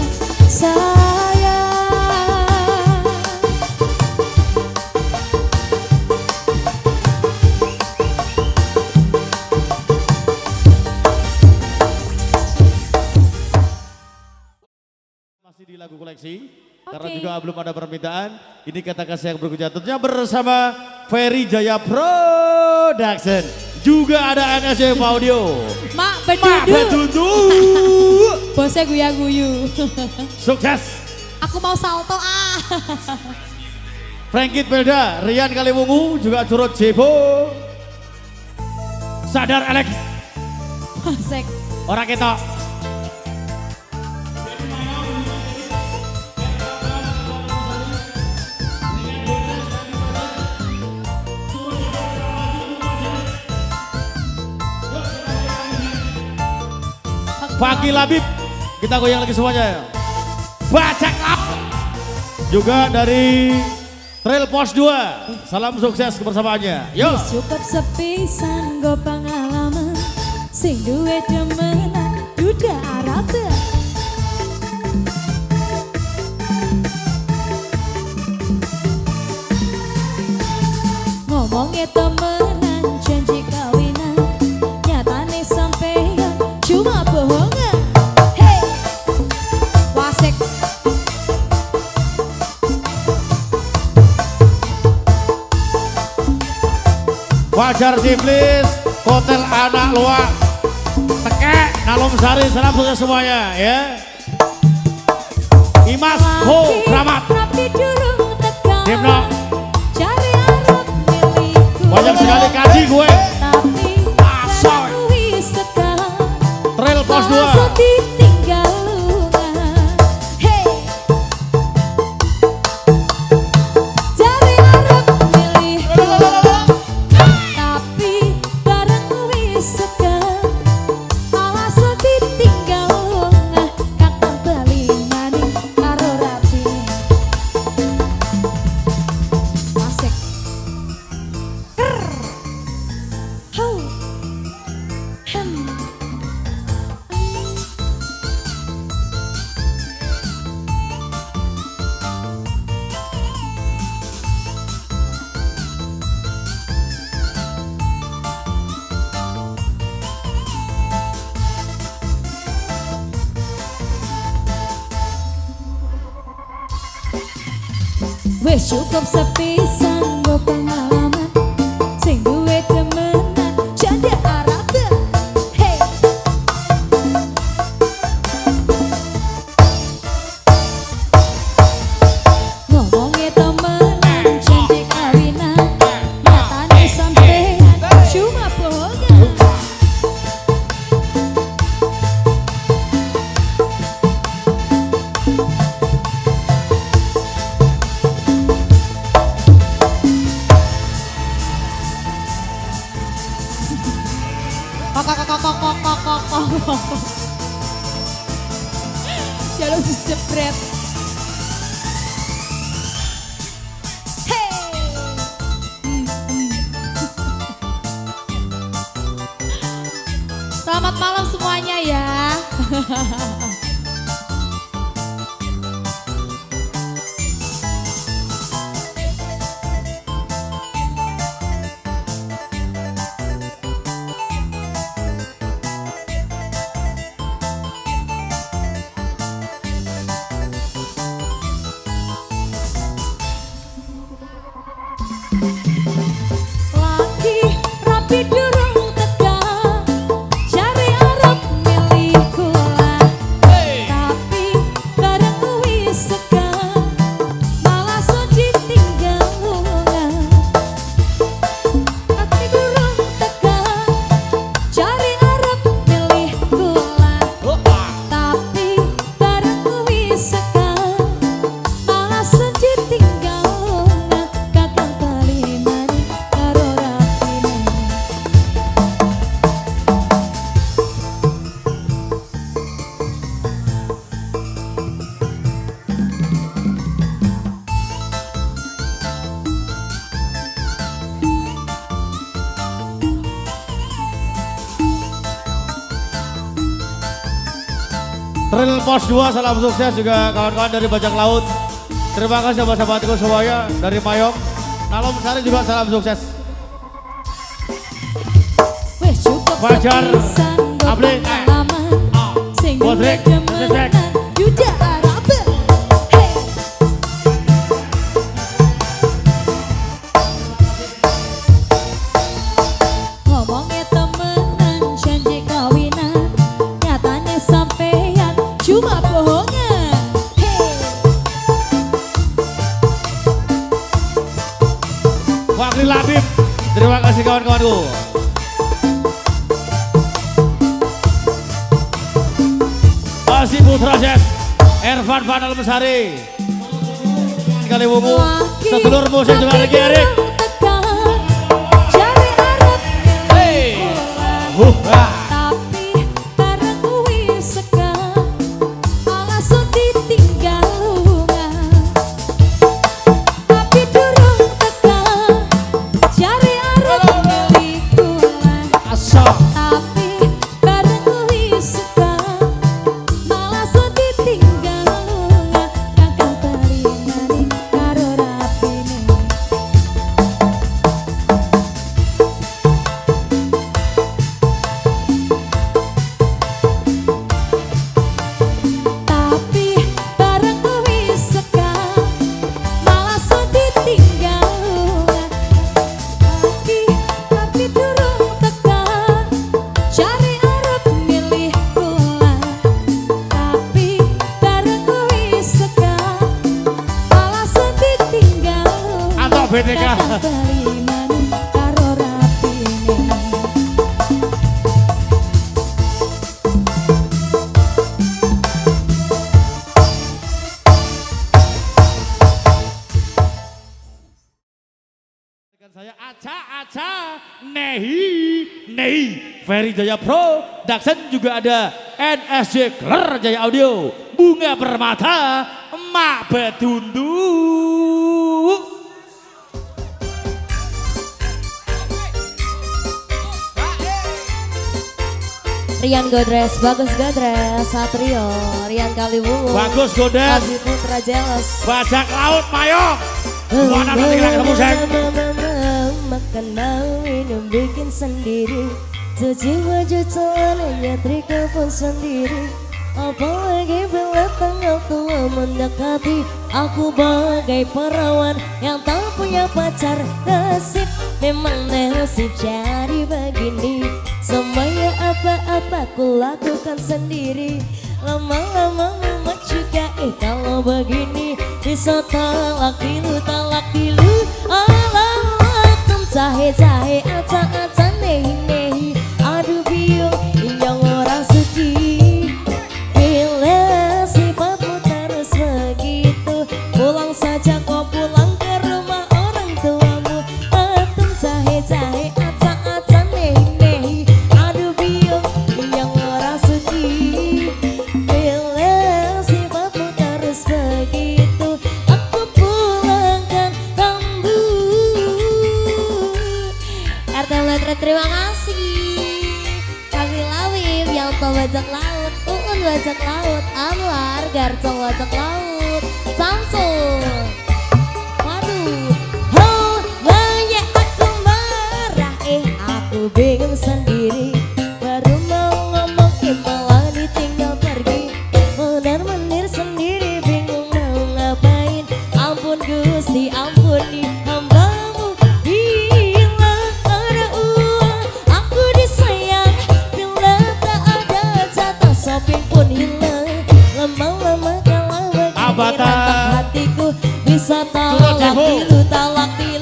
Masih di lagu koleksi, Oke. karena juga belum ada permintaan. Ini kata kasih yang berikutnya tentunya bersama Ferry Jaya Production. Juga ada N S M Audio. Mak Mak bedudu. Bedudu. Bosnya guya-guyu. Sukses. Aku mau salto ah. Frankit Belda, Rian Kaliwungu, juga turut Jebo. Sadar Alex, Sek. orang kita. Fakih Labib, kita goyang lagi semuanya. Bajak Laut. Juga dari Trail Pos dua, salam sukses kebersamaannya. Yo. Cukup sepi sanggo pengalaman, sing duwe demenan duda arabe. Ngomongnya temenan janji kawinan, nyatane sampeyan cuma bohongan. Hey, Wasek. Fajar Siblis, Hotel Anak Luak, Tekek, Nalom Sari, salam sukses semuanya ya. Imas, Ho, Kramat, tapi durung tekan. Dimno, Cari arep milikku. banyak sekali kaji gue. Tapi Asoy. barang wis tekan. Trail Pos dua. Langsung ditinggal lungan. Hey, cari arep milikku. Tapi barang wis tekan. Langsung ditinggal lungan. Kakang bali maning karo rapi. Asik. Ho. Hem. Wes cukup sepi sanggo pengalaman, sing duwe temenan jadi arabe. Hey, ngomongnya temenan janji kawinan, nyatane sampean cuma bohongan. Jalur jebret. Hey. Selamat malam semuanya ya. Lagi rapi durung tekan, cari arep milikku lah. Tapi bareng kuwi sekan, malah suci tinggal lunga. Lagi durung tekan, cari arep milikku lah. Tapi bareng kuwi sekan, malah suci tinggal lunga. Kakang palimane karo rapine. Trail Pos dua salam sukses juga kawan-kawan dari Bajak Laut. Terima kasih sahabat-sahabatku semuanya dari Mayong. Nalom Sari juga salam sukses. Weh cukup Fajar, sepisan nggo Able, eh, pengalaman ah, sing Bodrek, gemenan Cecek. Yuda Arabe. Hey. Ngomongnya temenan janji kawinan, nyatanya sampean cuma bohongan. Hey. Wakil Labib, terima kasih kawan-kawanku. Masih Putra Jazz, Ervan Van Almesari, kali wumu, sedulur musik juga lagi Erik. Cari arep Hey, huh, ah. tapi bareng kuwi sekan, malah suci tinggal lunga. Tapi durung tekan, cari arep milikku lah. Asal. Tapi bareng kuwi sekan, malah suci tinggal lunga. Kakang palimane karo rapine. Tapi bareng kuwi sekan, malah suci tinggal lunga. Tapi tapi durung tekan, cari arep milihku lah. Tapi bareng kuwi sekan, malah suci tinggal lunga. Antok B T K. Kakang palimane karo rapine. Dengan saya Aca Aca Nehi Nehi Ferry Jaya Pro Daksen juga ada N S J Kler Jaya Audio Bunga Permata Emak Bedundu. Rian Godres, bagus Godres, Satrio, Rian Kaliwungu, Bagus Godes, Masih Putra Jealous. Bajak Laut Mayong. Buana nanti kita ketemu Seng. Makan mau minum bikin sendiri, cuci baju celananya trika pun sendiri. Apalagi bila tanggal tua mendekati, aku bagai perawan yang tak punya pacar. Nasib memang nasib jadi begini, semuanya apa-apa ku lakukan sendiri. Lama-lama mumet juga eh kalau begini, bisa talak dilu talak dilu. Alalakum jahe-jahe aca-aca nehi-nehi, aduh biung yang orang suci. Bila sifatmu terus begitu, pulang saja kau pulang ke rumah orang tuamu. Atum jahe-jahe aca-aca nehi-nehi, aduh biung yang orang suci. Bila Garto bajak laut, Uun bajak laut, Anwar Garto bajak laut, Samsul. Waduh, oh banyak aku marah, eh aku bingung sendiri. Baru mau ngomong eh malah ditinggal pergi. Benar-benar sendiri bingung mau ngapain. Ampun Gusti, ampuni hambamu. Bila ada uang aku disayang, bila tak ada jatah shopping pun hilang. Lama-lama kalau begini rantang hatiku bisa talak tilu, talak tilu.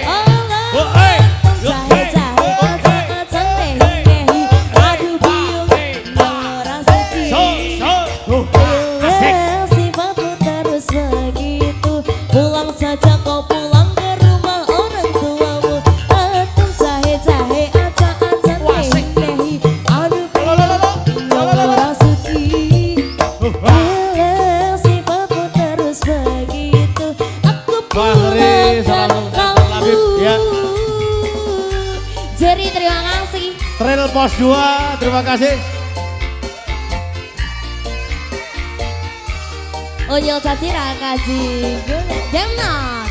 Jerry terima kasih. Trail Pos dua terima kasih. Onyol Cacira kasih Demnat.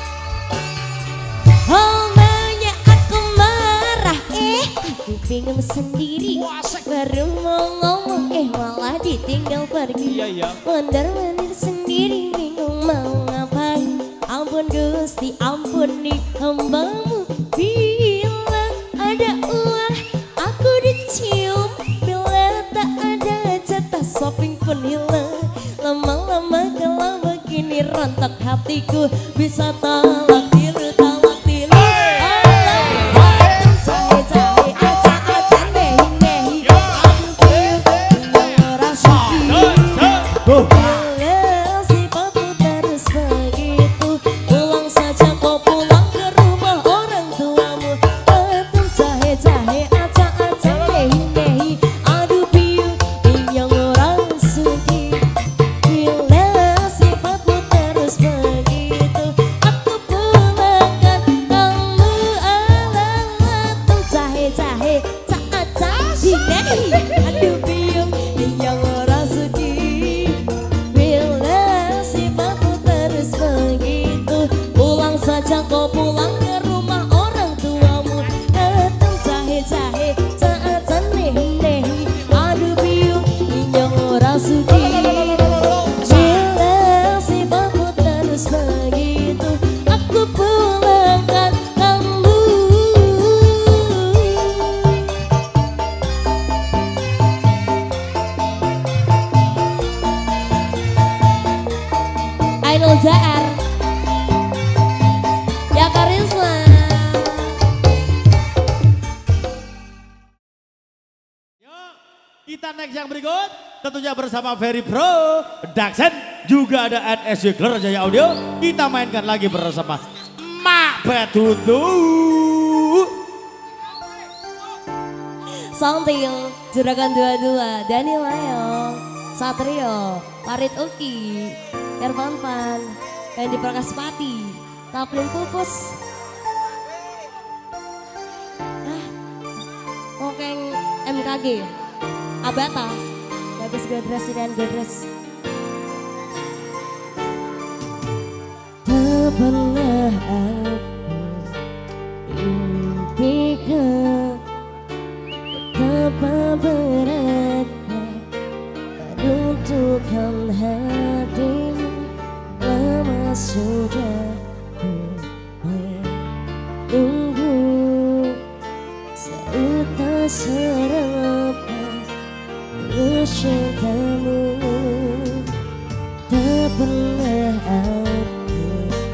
Oh maunya aku marah, eh aku bingung sendiri. Baru mau ngomong eh malah ditinggal pergi. Mondar-mandir sendiri bingung mau ngapain. Ampun Gusti, ampuni hambamu. Bila ada uang aku dicium, bila tak ada jatah shopping pun hilang. Lama-lama kalau begini rontok hatiku bisa talak tilu, talak tilu. Cahe-cahe, acak-acak, nehi-nehi, aduh piu, rasuki. Bila sifatmu terus begitu, pulang saja kau pulang ke rumah orang tuamu. Aduh cahe-cahe, acak-acak, nehi-nehi, aduh piu, inyong rasuki. Aduh biung yang orang suci. Bila sifatmu terus begitu, pulang saja kau pulang ke rumah orang tuamu. Datang jahe-jahe saat nehi-nehi. Aduh biung yang orang suci. Bila sifatmu terus begitu, aku pulangkan kamu. Ainul Zahar ya Karisma. Yuk, kita next yang berikut tentunya bersama Ferry Pro, Daxen, juga ada N S Y Clear Jaya Audio. Kita mainkan lagi bersama Mak Betutu. Songtil, Juragan dua puluh dua, Dani Layong, Satrio, Farid Uki, Irfan Pan, Fendi Prakaspati, Taplin Pupus. Ah, Okeng M K G, Abata, Bagus Godres dan Godres. Tak pernah aku impikan betapa beratnya meruntuhkan hatimu. Lama sudah menunggu seutas serapa tulus cintamu. Tak pernah aku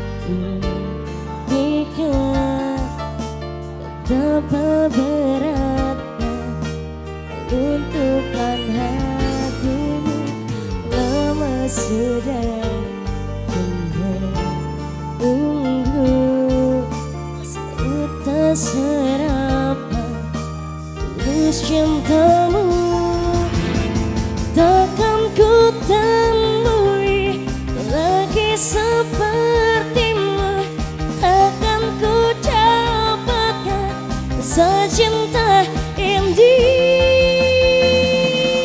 impikan betapa beratnya meruntuhkan hatimu. Lama sudah menunggu seutas serapa tulus cintamu. Takkan ku temui lagi sepertimu, takkan ku dapatkan secinta ini.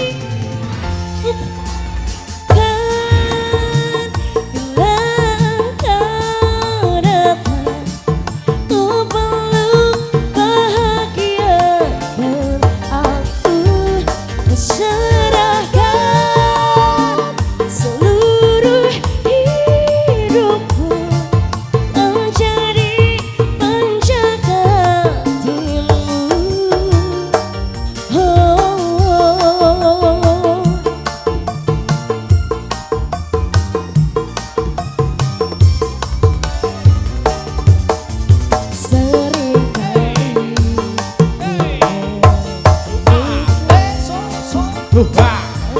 Wah.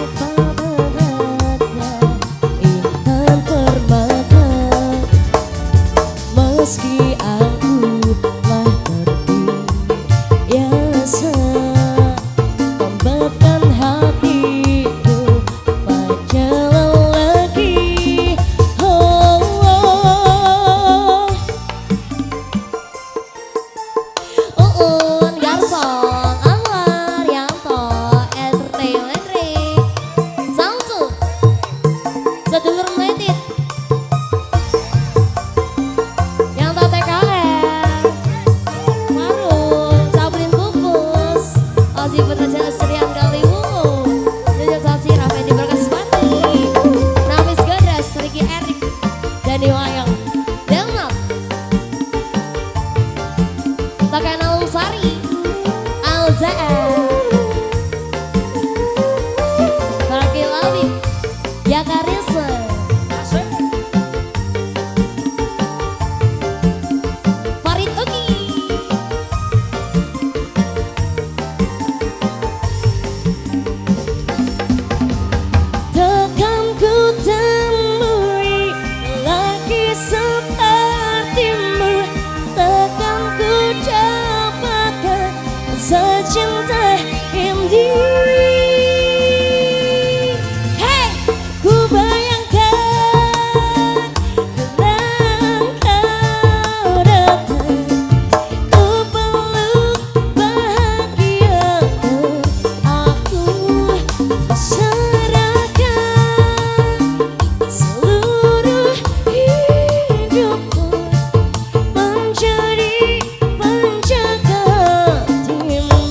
Intan permata, meski aku telah terbiasa membakar hatiku pada lelaki. Oh, oh. Uun Garsong Anwar Yanto Entertainment Samsu sedulur medit yang tak T K R Marung Sablin Bungkus Ozi Petraja Astrian Galiwungu Jajal Saci Raffi Berkasmati Nafis Gadras Ricky Erik Dani Wayang Delmat Takana Lusari Alzaar Farki Labib Yakarisa Farid Uki Takkan ku temui lagi sepertimu, takkan ku dapatkan secinta ini. Hey, ku bayangkan bila kau datang, ku peluk bahagiakan aku, serahkan seluruh hidupku menjadi penjaga hatimu.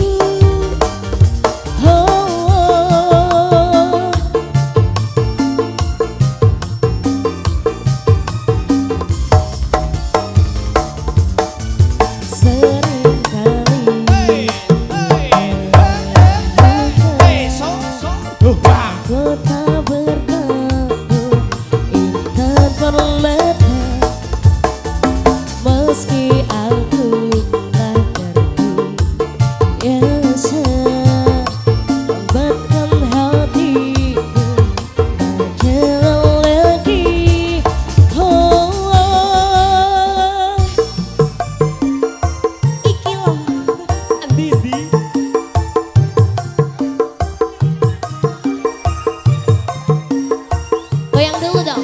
Oh, oh. Seringkali kota berkabut intan permata, meski aku telah terbiasa membakar hatiku pada lelaki. Oh, oh. Iki loh Didi. Goyang dulu dong.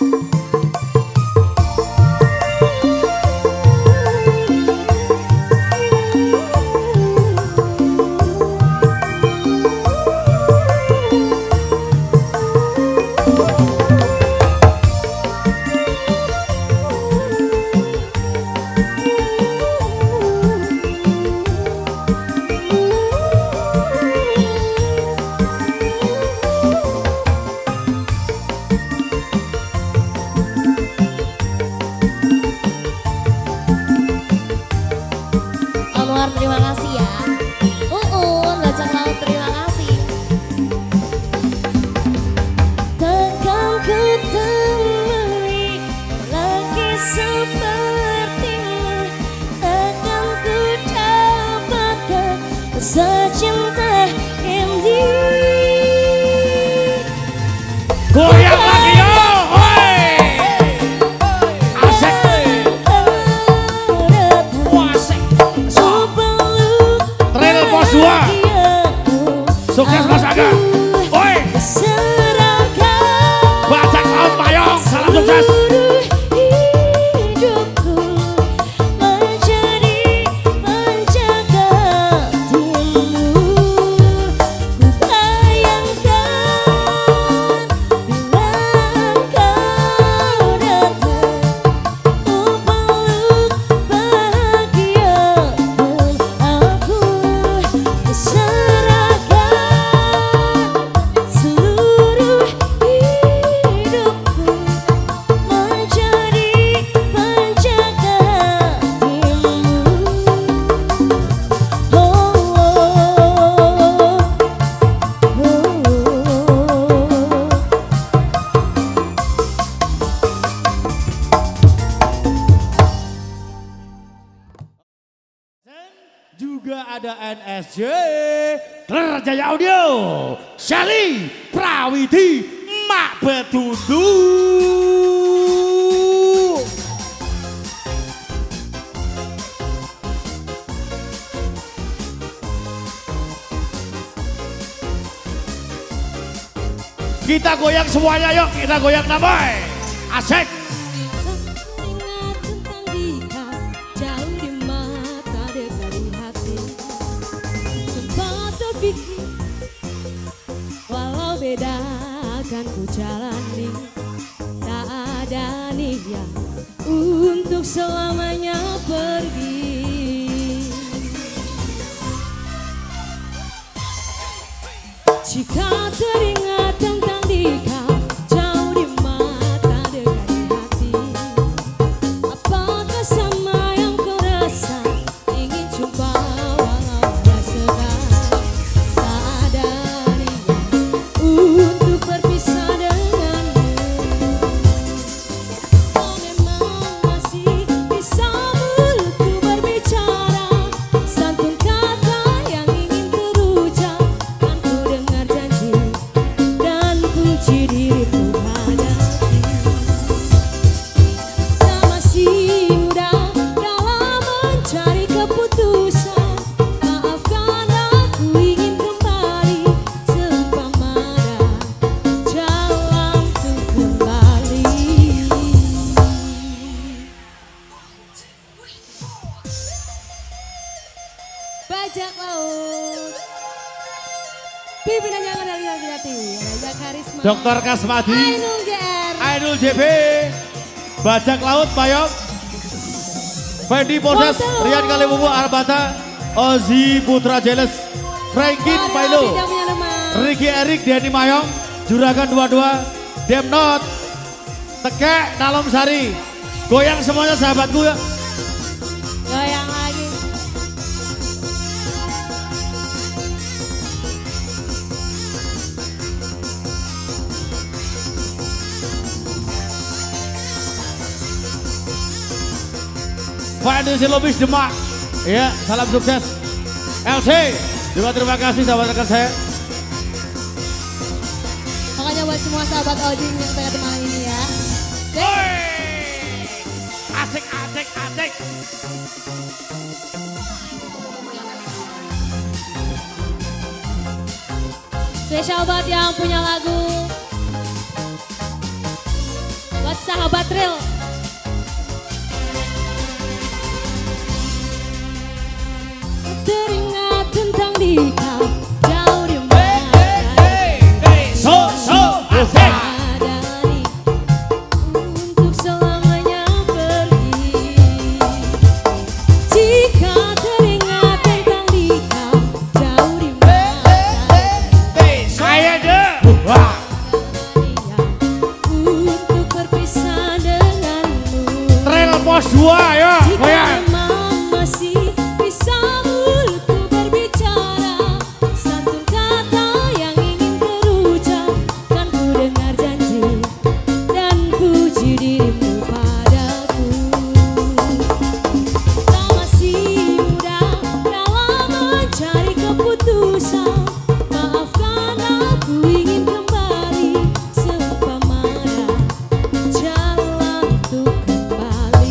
Anwar terima kasih ya. Uun Bajak Laut terima kasih. Takkan ku temui lagi sepertimu, takkan ku dapatkan secinta ini. Goyang lagi yo. Woi. Asik. Wasik. Trail pos dua. Sukses Mas Aga. Woi. Bajak Laut Payong. Salam sukses. Hidupku menjadi penjaga hatimu. Ku bayangkan bila kau datang, ku peluk bahagiakan aku, serahkan seluruh hidupku menjadi penjaga hatimu. Oh, oh, oh. Juga ada N S J Jaya Audio, Shelly Prawiti, Mak Betundu. Kita goyang semuanya yuk, kita goyang namanya. Asik. Jauh di mata dekat di hati. Sempat terpikir walau beda akan ku jalani. Tak ada niat untuk selamanya pergi. Jika teringat tentang dikau jauh di mata dekat di hati, apakah sama yang kau rasa? Ingin jumpa walau ada segan. Tak ada niat untuk berpisah denganmu. Oh memang masih bisa mulutku berbicara, santun kata yang ingin terucap. Kan ku dengar janji dan kunci dirimu hadapi. Tak masih muda dalam mencari keputusan. Maafkan aku ingin kembali seumpama jalan untuk kembali. Bajak laut. Pimpinan Jalan dari Jati, Raja Karisma. Dokter Kasmadi, Ainul J R. Ainul J B, Bajak Laut, Payok, Fendi Poses, Waduh. Rian Kalimumu, Arbata, Ozi Putra Jeles, Frankin Ada Pailo, tidak punya nama. Ricky Erik, Denny Mayong, Juragan dua dua, Demnot, Tekek, Nalom Sari. Goyang semuanya sahabatku ya. Goyang lagi. Fendi Silobis Demak. Ya, salam sukses. L C, juga terima kasih sahabat rekan saya. Makanya buat semua sahabat Odin yang tengah malam ini ya. Woi, asik, asik, asik. Spesial buat yang punya lagu. Buat sahabat real. Teringat tentang dikau jauh di mata. So, so, asik. Ada niat untuk selamanya pergi. Jika teringat tentang dikau jauh di mata. Saya deh. Wah. Untuk berpisah denganmu. Trail pos dua ya. Jika Goyang. memang masih bisa mulutku berbicara, santun kata yang ingin terucap. Kan ku dengar janji dan puji dirimu padaku. Tak masih muda dalam mencari keputusan. Maafkan aku ingin kembali seumpama jalan untuk kembali.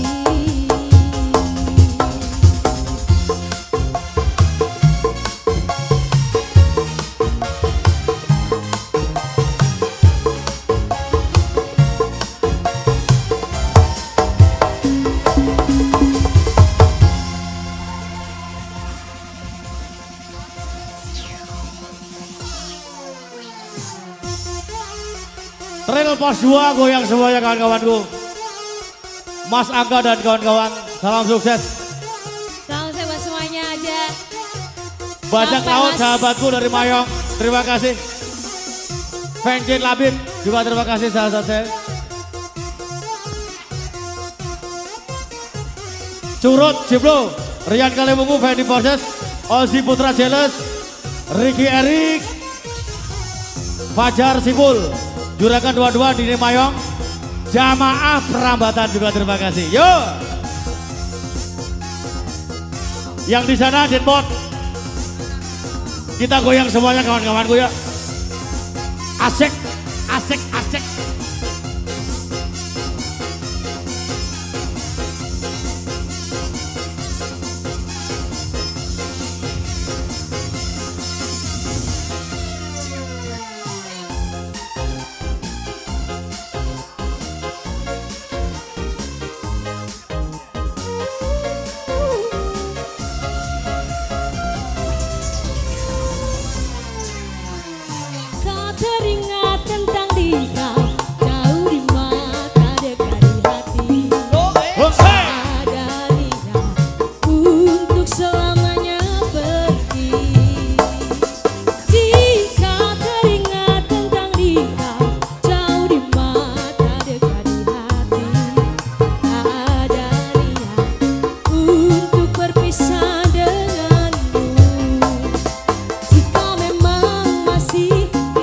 Trail pos dua goyang semuanya kawan-kawanku. Mas Angga dan kawan-kawan, salam sukses. Salam saya buat semuanya aja. Bajak Sampai, Laut Mas. sahabatku dari Mayong, terima kasih. Fengkin Labib juga terima kasih sahabat saya. Curut Ciblo, Rian Kalimumu, Fendi Poses, Ozi Putra Jeles, Ricky Erik, Fajar Sipul, Juragan dua dua Dini Mayong, Jamaah Perambatan juga terima kasih. Yo. Yang di sana Denbot. Kita goyang semuanya kawan-kawanku ya. Asik, asik, asik. Teringat tentang dia jauh di mata dekat di hati. Ada dia untuk selamanya pergi. Jika teringat tentang dia jauh di mata dekat di hati. Ada dia untuk berpisah denganmu. Jika memang masih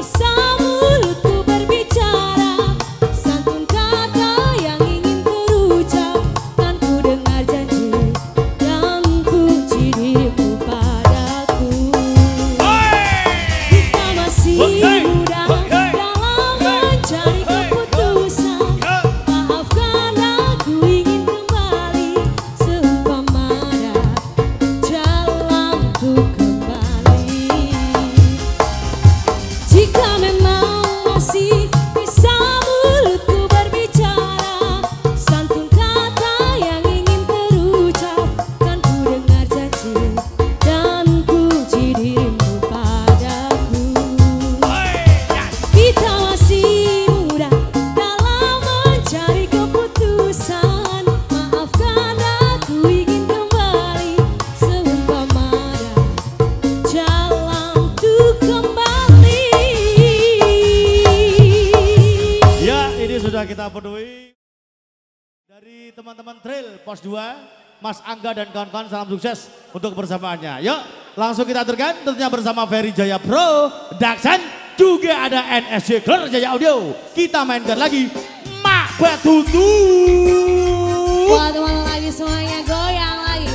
kita penuhi dari teman-teman Trail Pos dua, Mas Angga dan kawan-kawan, salam sukses untuk kebersamaannya. Yuk langsung kita aturkan tentunya bersama Ferry Jaya Pro Production, juga ada N S J Clear Jaya Audio. Kita mainkan lagi Mak Batutu. Buat teman lagi semuanya goyang lagi.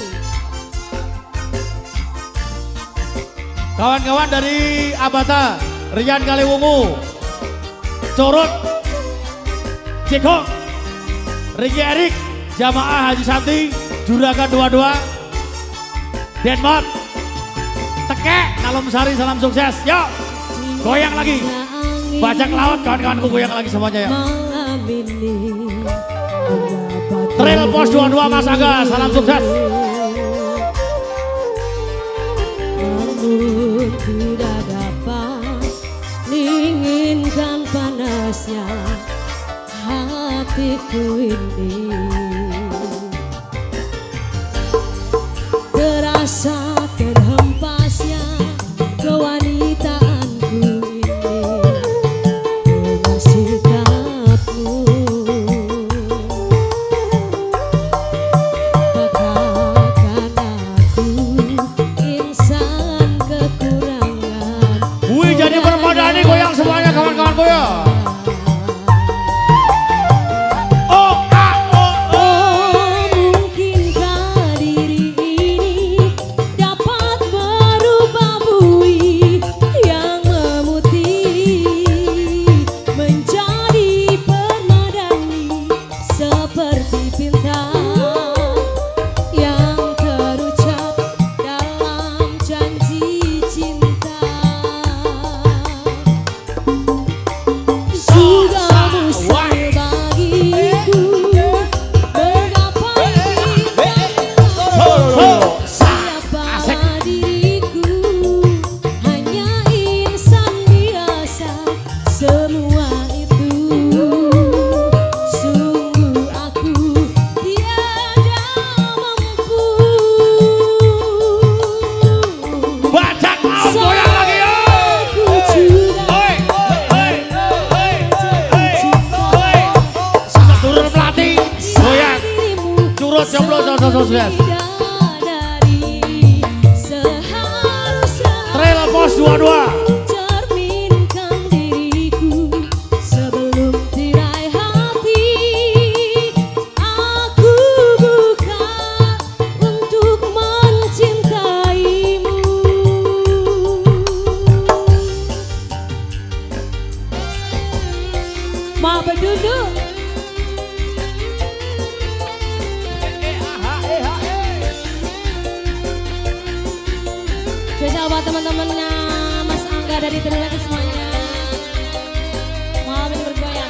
Kawan-kawan dari Abata, Rian Kaliwungu, Corot, Ceko, Ricky Erik, Jamaah Haji Santi, Juragan dua puluh dua, Denmark, Teke, Kalem Sari, salam sukses. Yuk, goyang lagi. Bajak laut kawan-kawanku, goyang lagi semuanya ya. Trail Pos dua puluh dua Mas Angga, salam sukses. Namun tidak dapat dinginkan panasnya hatiku ini, terasa terhempasnya kewanitaanku ini dengan sikapmu. Katakan aku insan kekurangan. Wih, jadi permadani goyang semuanya kawan-kawanku ya. Trail Pos dua puluh dua. Cerminkan diriku sebelum tirai hati. Aku bukan untuk mencintaimu. Dudu. Spesial buat teman-temannya Mas Angga dari Trinidad semuanya. Malam ini bergoyang.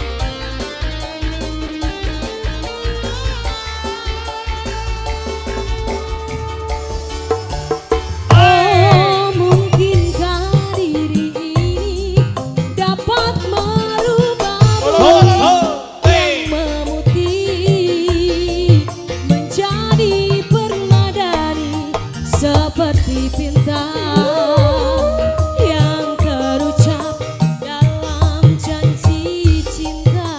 Oh, mungkinkah diri ini dapat merubah yang memutih menjadi permadani seperti pinta yang terucap dalam janji cinta.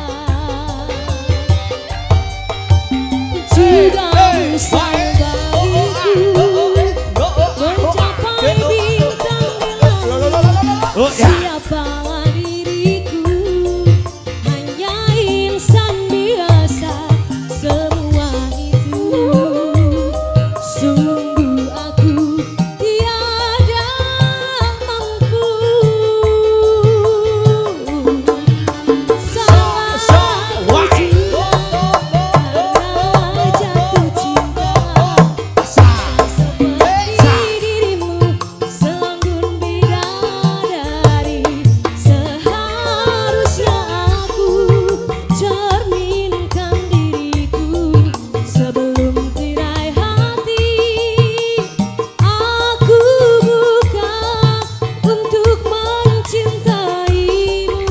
Juga usah bagiku mencapai bintang di langit. Siapalah diriku, hanya insan biasa. Semua itu sungguh aku tiada mampu. Salahku juga karena jatuh cinta seperti dirimu, seanggun bidadari. Seharusnya aku cerminkan diriku sebelum tirai hati aku buka untuk mencintaimu.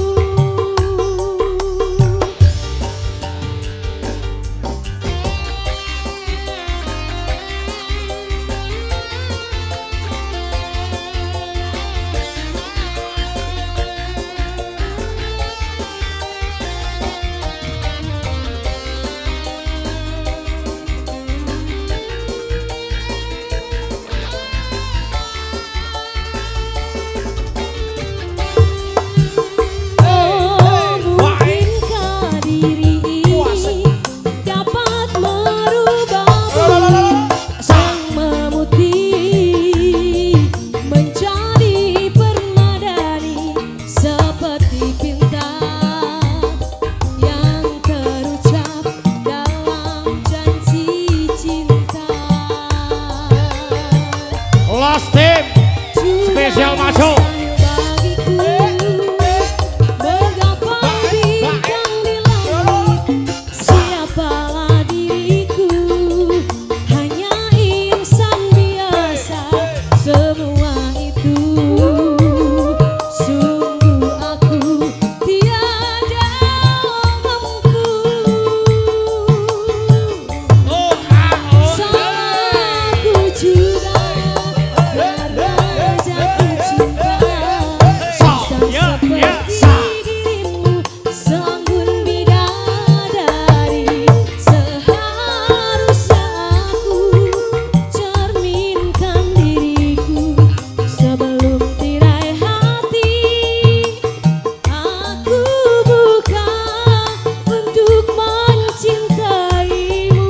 Oh, mungkinkah diri ini dapat merubah sang memutih menjadi permadani seperti pinta yang terucap dalam janji cinta. Last team spesial masuk. Menggapai bintang di langit. Siapalah diriku, hanya insan biasa. Semua itu sungguh aku tiada mampu. Salahku juga karena jatuh cinta. Seperti dirimu, seanggun bidadari. Seharusnya aku cerminkan diriku sebelum tirai hati aku buka untuk mencintaimu.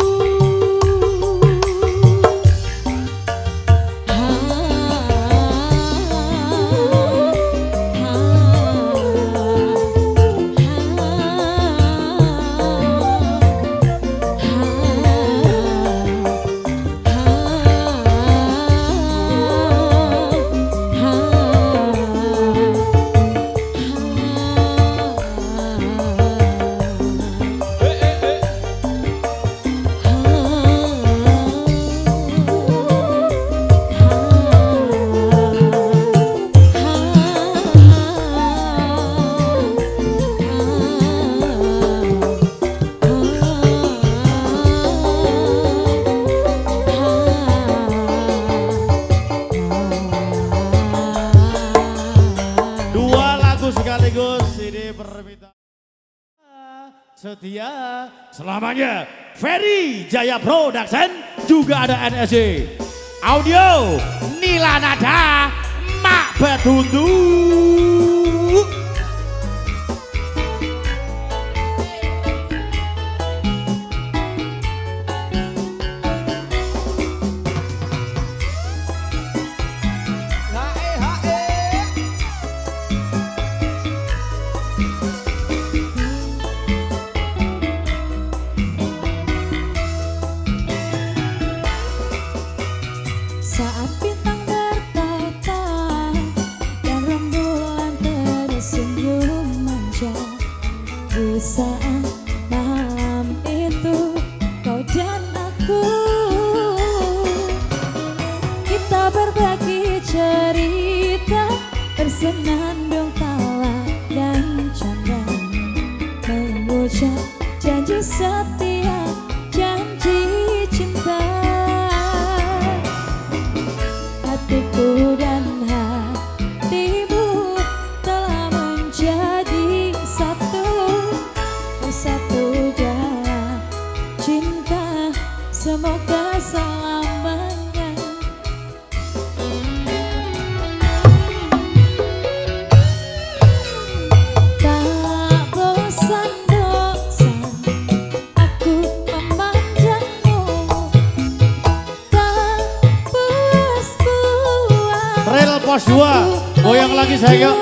Dua lagu sekaligus ini permintaan setia selamanya. Ferry Jaya Production, juga ada N S J Audio, Nila Nada, Mak Betundu. Bersenandung tawa dan canda, mengucap janji setia, janji cinta. Hatiku dan hatimu telah menjadi satu, bersatu dalam cinta, semoga selamanya. Tak bosan-bosan aku memandangmu, tak puas-puas Rel pos dua, goyang lagi saya.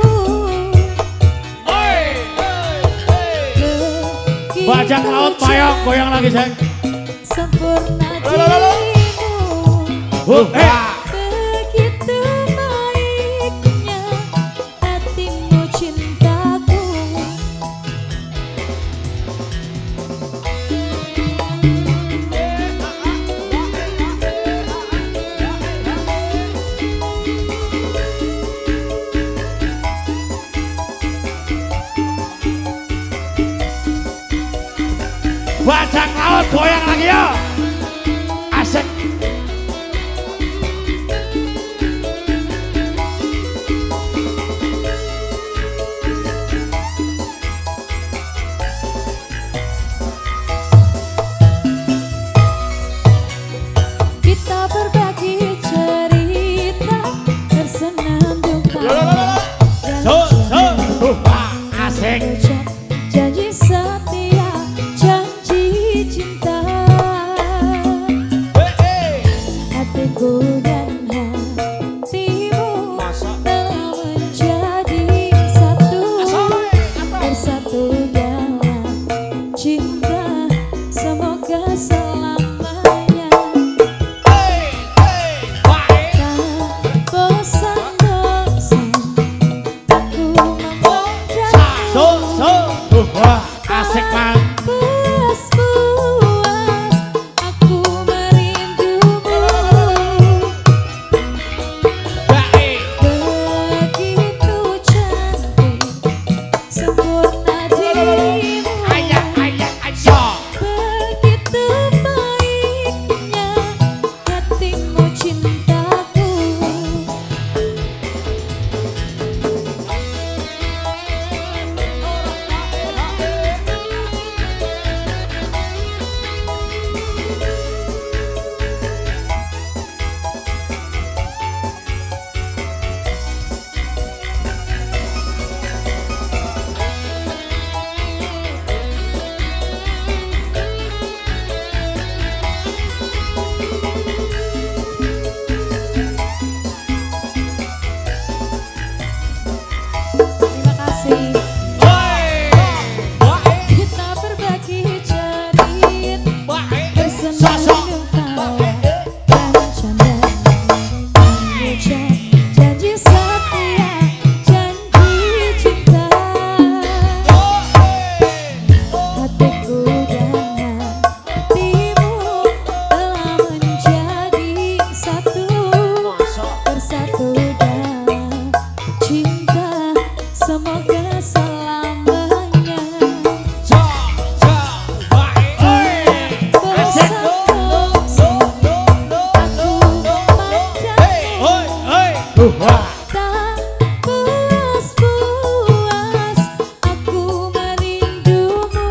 Bajak laut payung, goyang lagi saya. Sempurna dirimu, Huh, eh. begitu baiknya hatimu cintaku. Bajak laut, goyang lagi ya. Asik. Kita berbagi cerita, bersenandung tawa dan So, so, canda, uh, asik. mengucap janji setia, janji cinta. Hatiku dan hatimu telah menjadi satu, bersatu dalam cinta, semoga selamanya. Tak bosan-bosan aku memandangmu, So, so, uh, wah, asik man. puas-puas aku merindumu. Begitu cantik, sempurna dirimu, begitu baiknya hatimu cintaku. Terima kasih. Kita berbagi cerita, bersenandung tawa dan canda, mengucap janji setia, janji cinta. Hatiku dan hatimu telah menjadi satu, bersatu dalam cinta, semoga selamanya. Bosan-bosan aku memandangmu, tak puas-puas aku merindumu.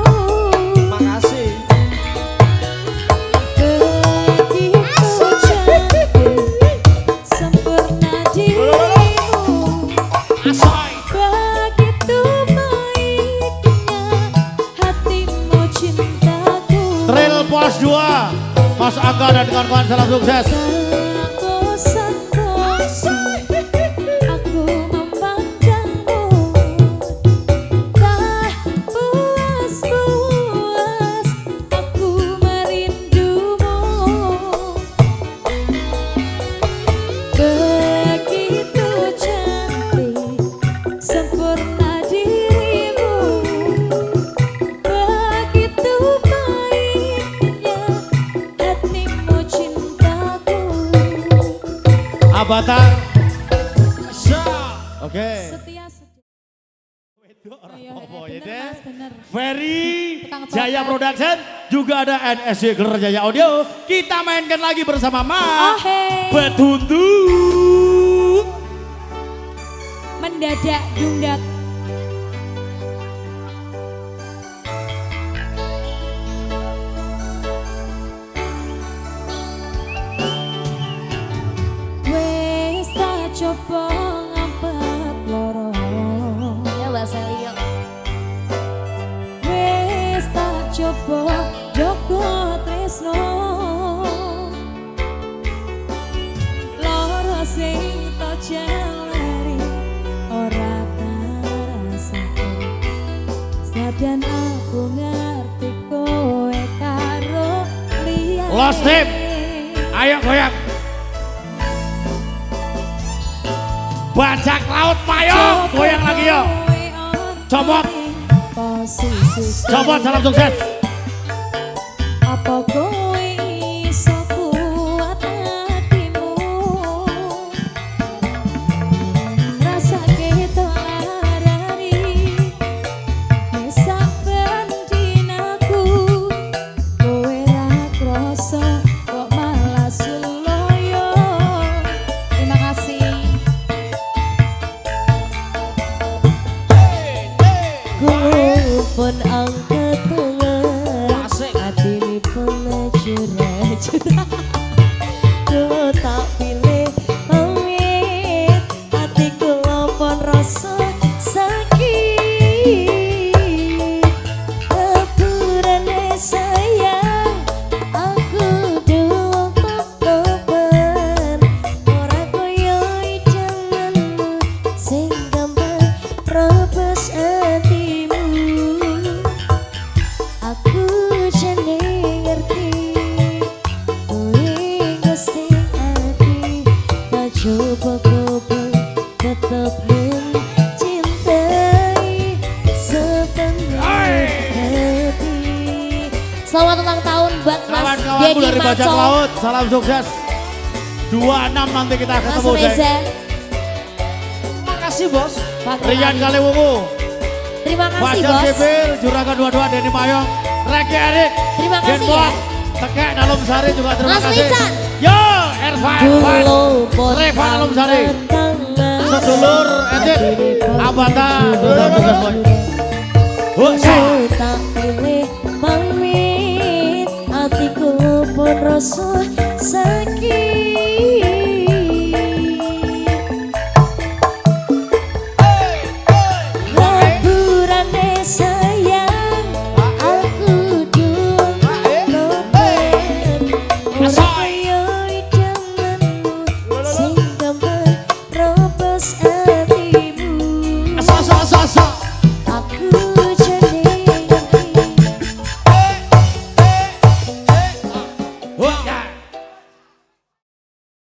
Begitu cantik, sempurna dirimu, begitu baiknya hatimu cintaku. Rel pos dua, Mas Angga dan kawan-kawan salam sukses. Tak bosan-bosan aku memandangmu, tak puas-puas aku merindumu. Begitu cantik, sempurna dirimu, begitu baiknya hatimu cintaku. Oke. Setia setia. Iya, Apa bener, ya deh? Mas, bener. Ferry Tukang Jaya copet. Production juga ada N S J Gelar Jaya Audio. Kita mainkan lagi bersama Mas Oh, hey. Betundu. Mendadak dungdak. Wes tak coba ngapet loro. Ya Mbak Selio. Wes tak coba jogo tresno. Loro sing tak jalari ora tarasake. Senajan aku ngerti kowe karo liyane. Lost Team. Ayo goyang. Bajak laut Mayo, goyang lagi yo. Copot. Copot, salam sukses. Apa kowe iso kuat hatimu? Rasake larari Nesa pendinaku Kowe ra kroso kok malah suloyo. Terima kasih. Pun angkat tangan hati ini pernah curah-curah. Ku tak pilih pamit hatiku lopon rasa sakit. Keturane sayang aku dulu tak topan. Ora koyo ijanganmu sing gampang robos hatimu. Aku jane ngerti kowe gusti hati. Tak coba-coba tetap mencintai sepenuh hati. Selamat ulang tahun buat Mas Kawan-kawanku Dedi dari Bajak Maco. Laut, salam sukses. dua puluh enam nanti kita Mas ketemu. Dek. Reza. Makasih bos. Pakai Rian lagi. Kaliwungu. Terima kasih Fajar bos. Sipil, Juragan dua puluh dua, Denny Mayong, Reki Erik, Terima Den kasih Boak, ya. Tekek Dalem Sari juga terima Mas kasih. Lican. Yo, Ervan, Ervan, Dulu pun Reva Dalem Sari, angkat tangan sedulur Edit, Abata, sukses sukses boy. Husa. Ku tak pilih pamit hatiku pun rasa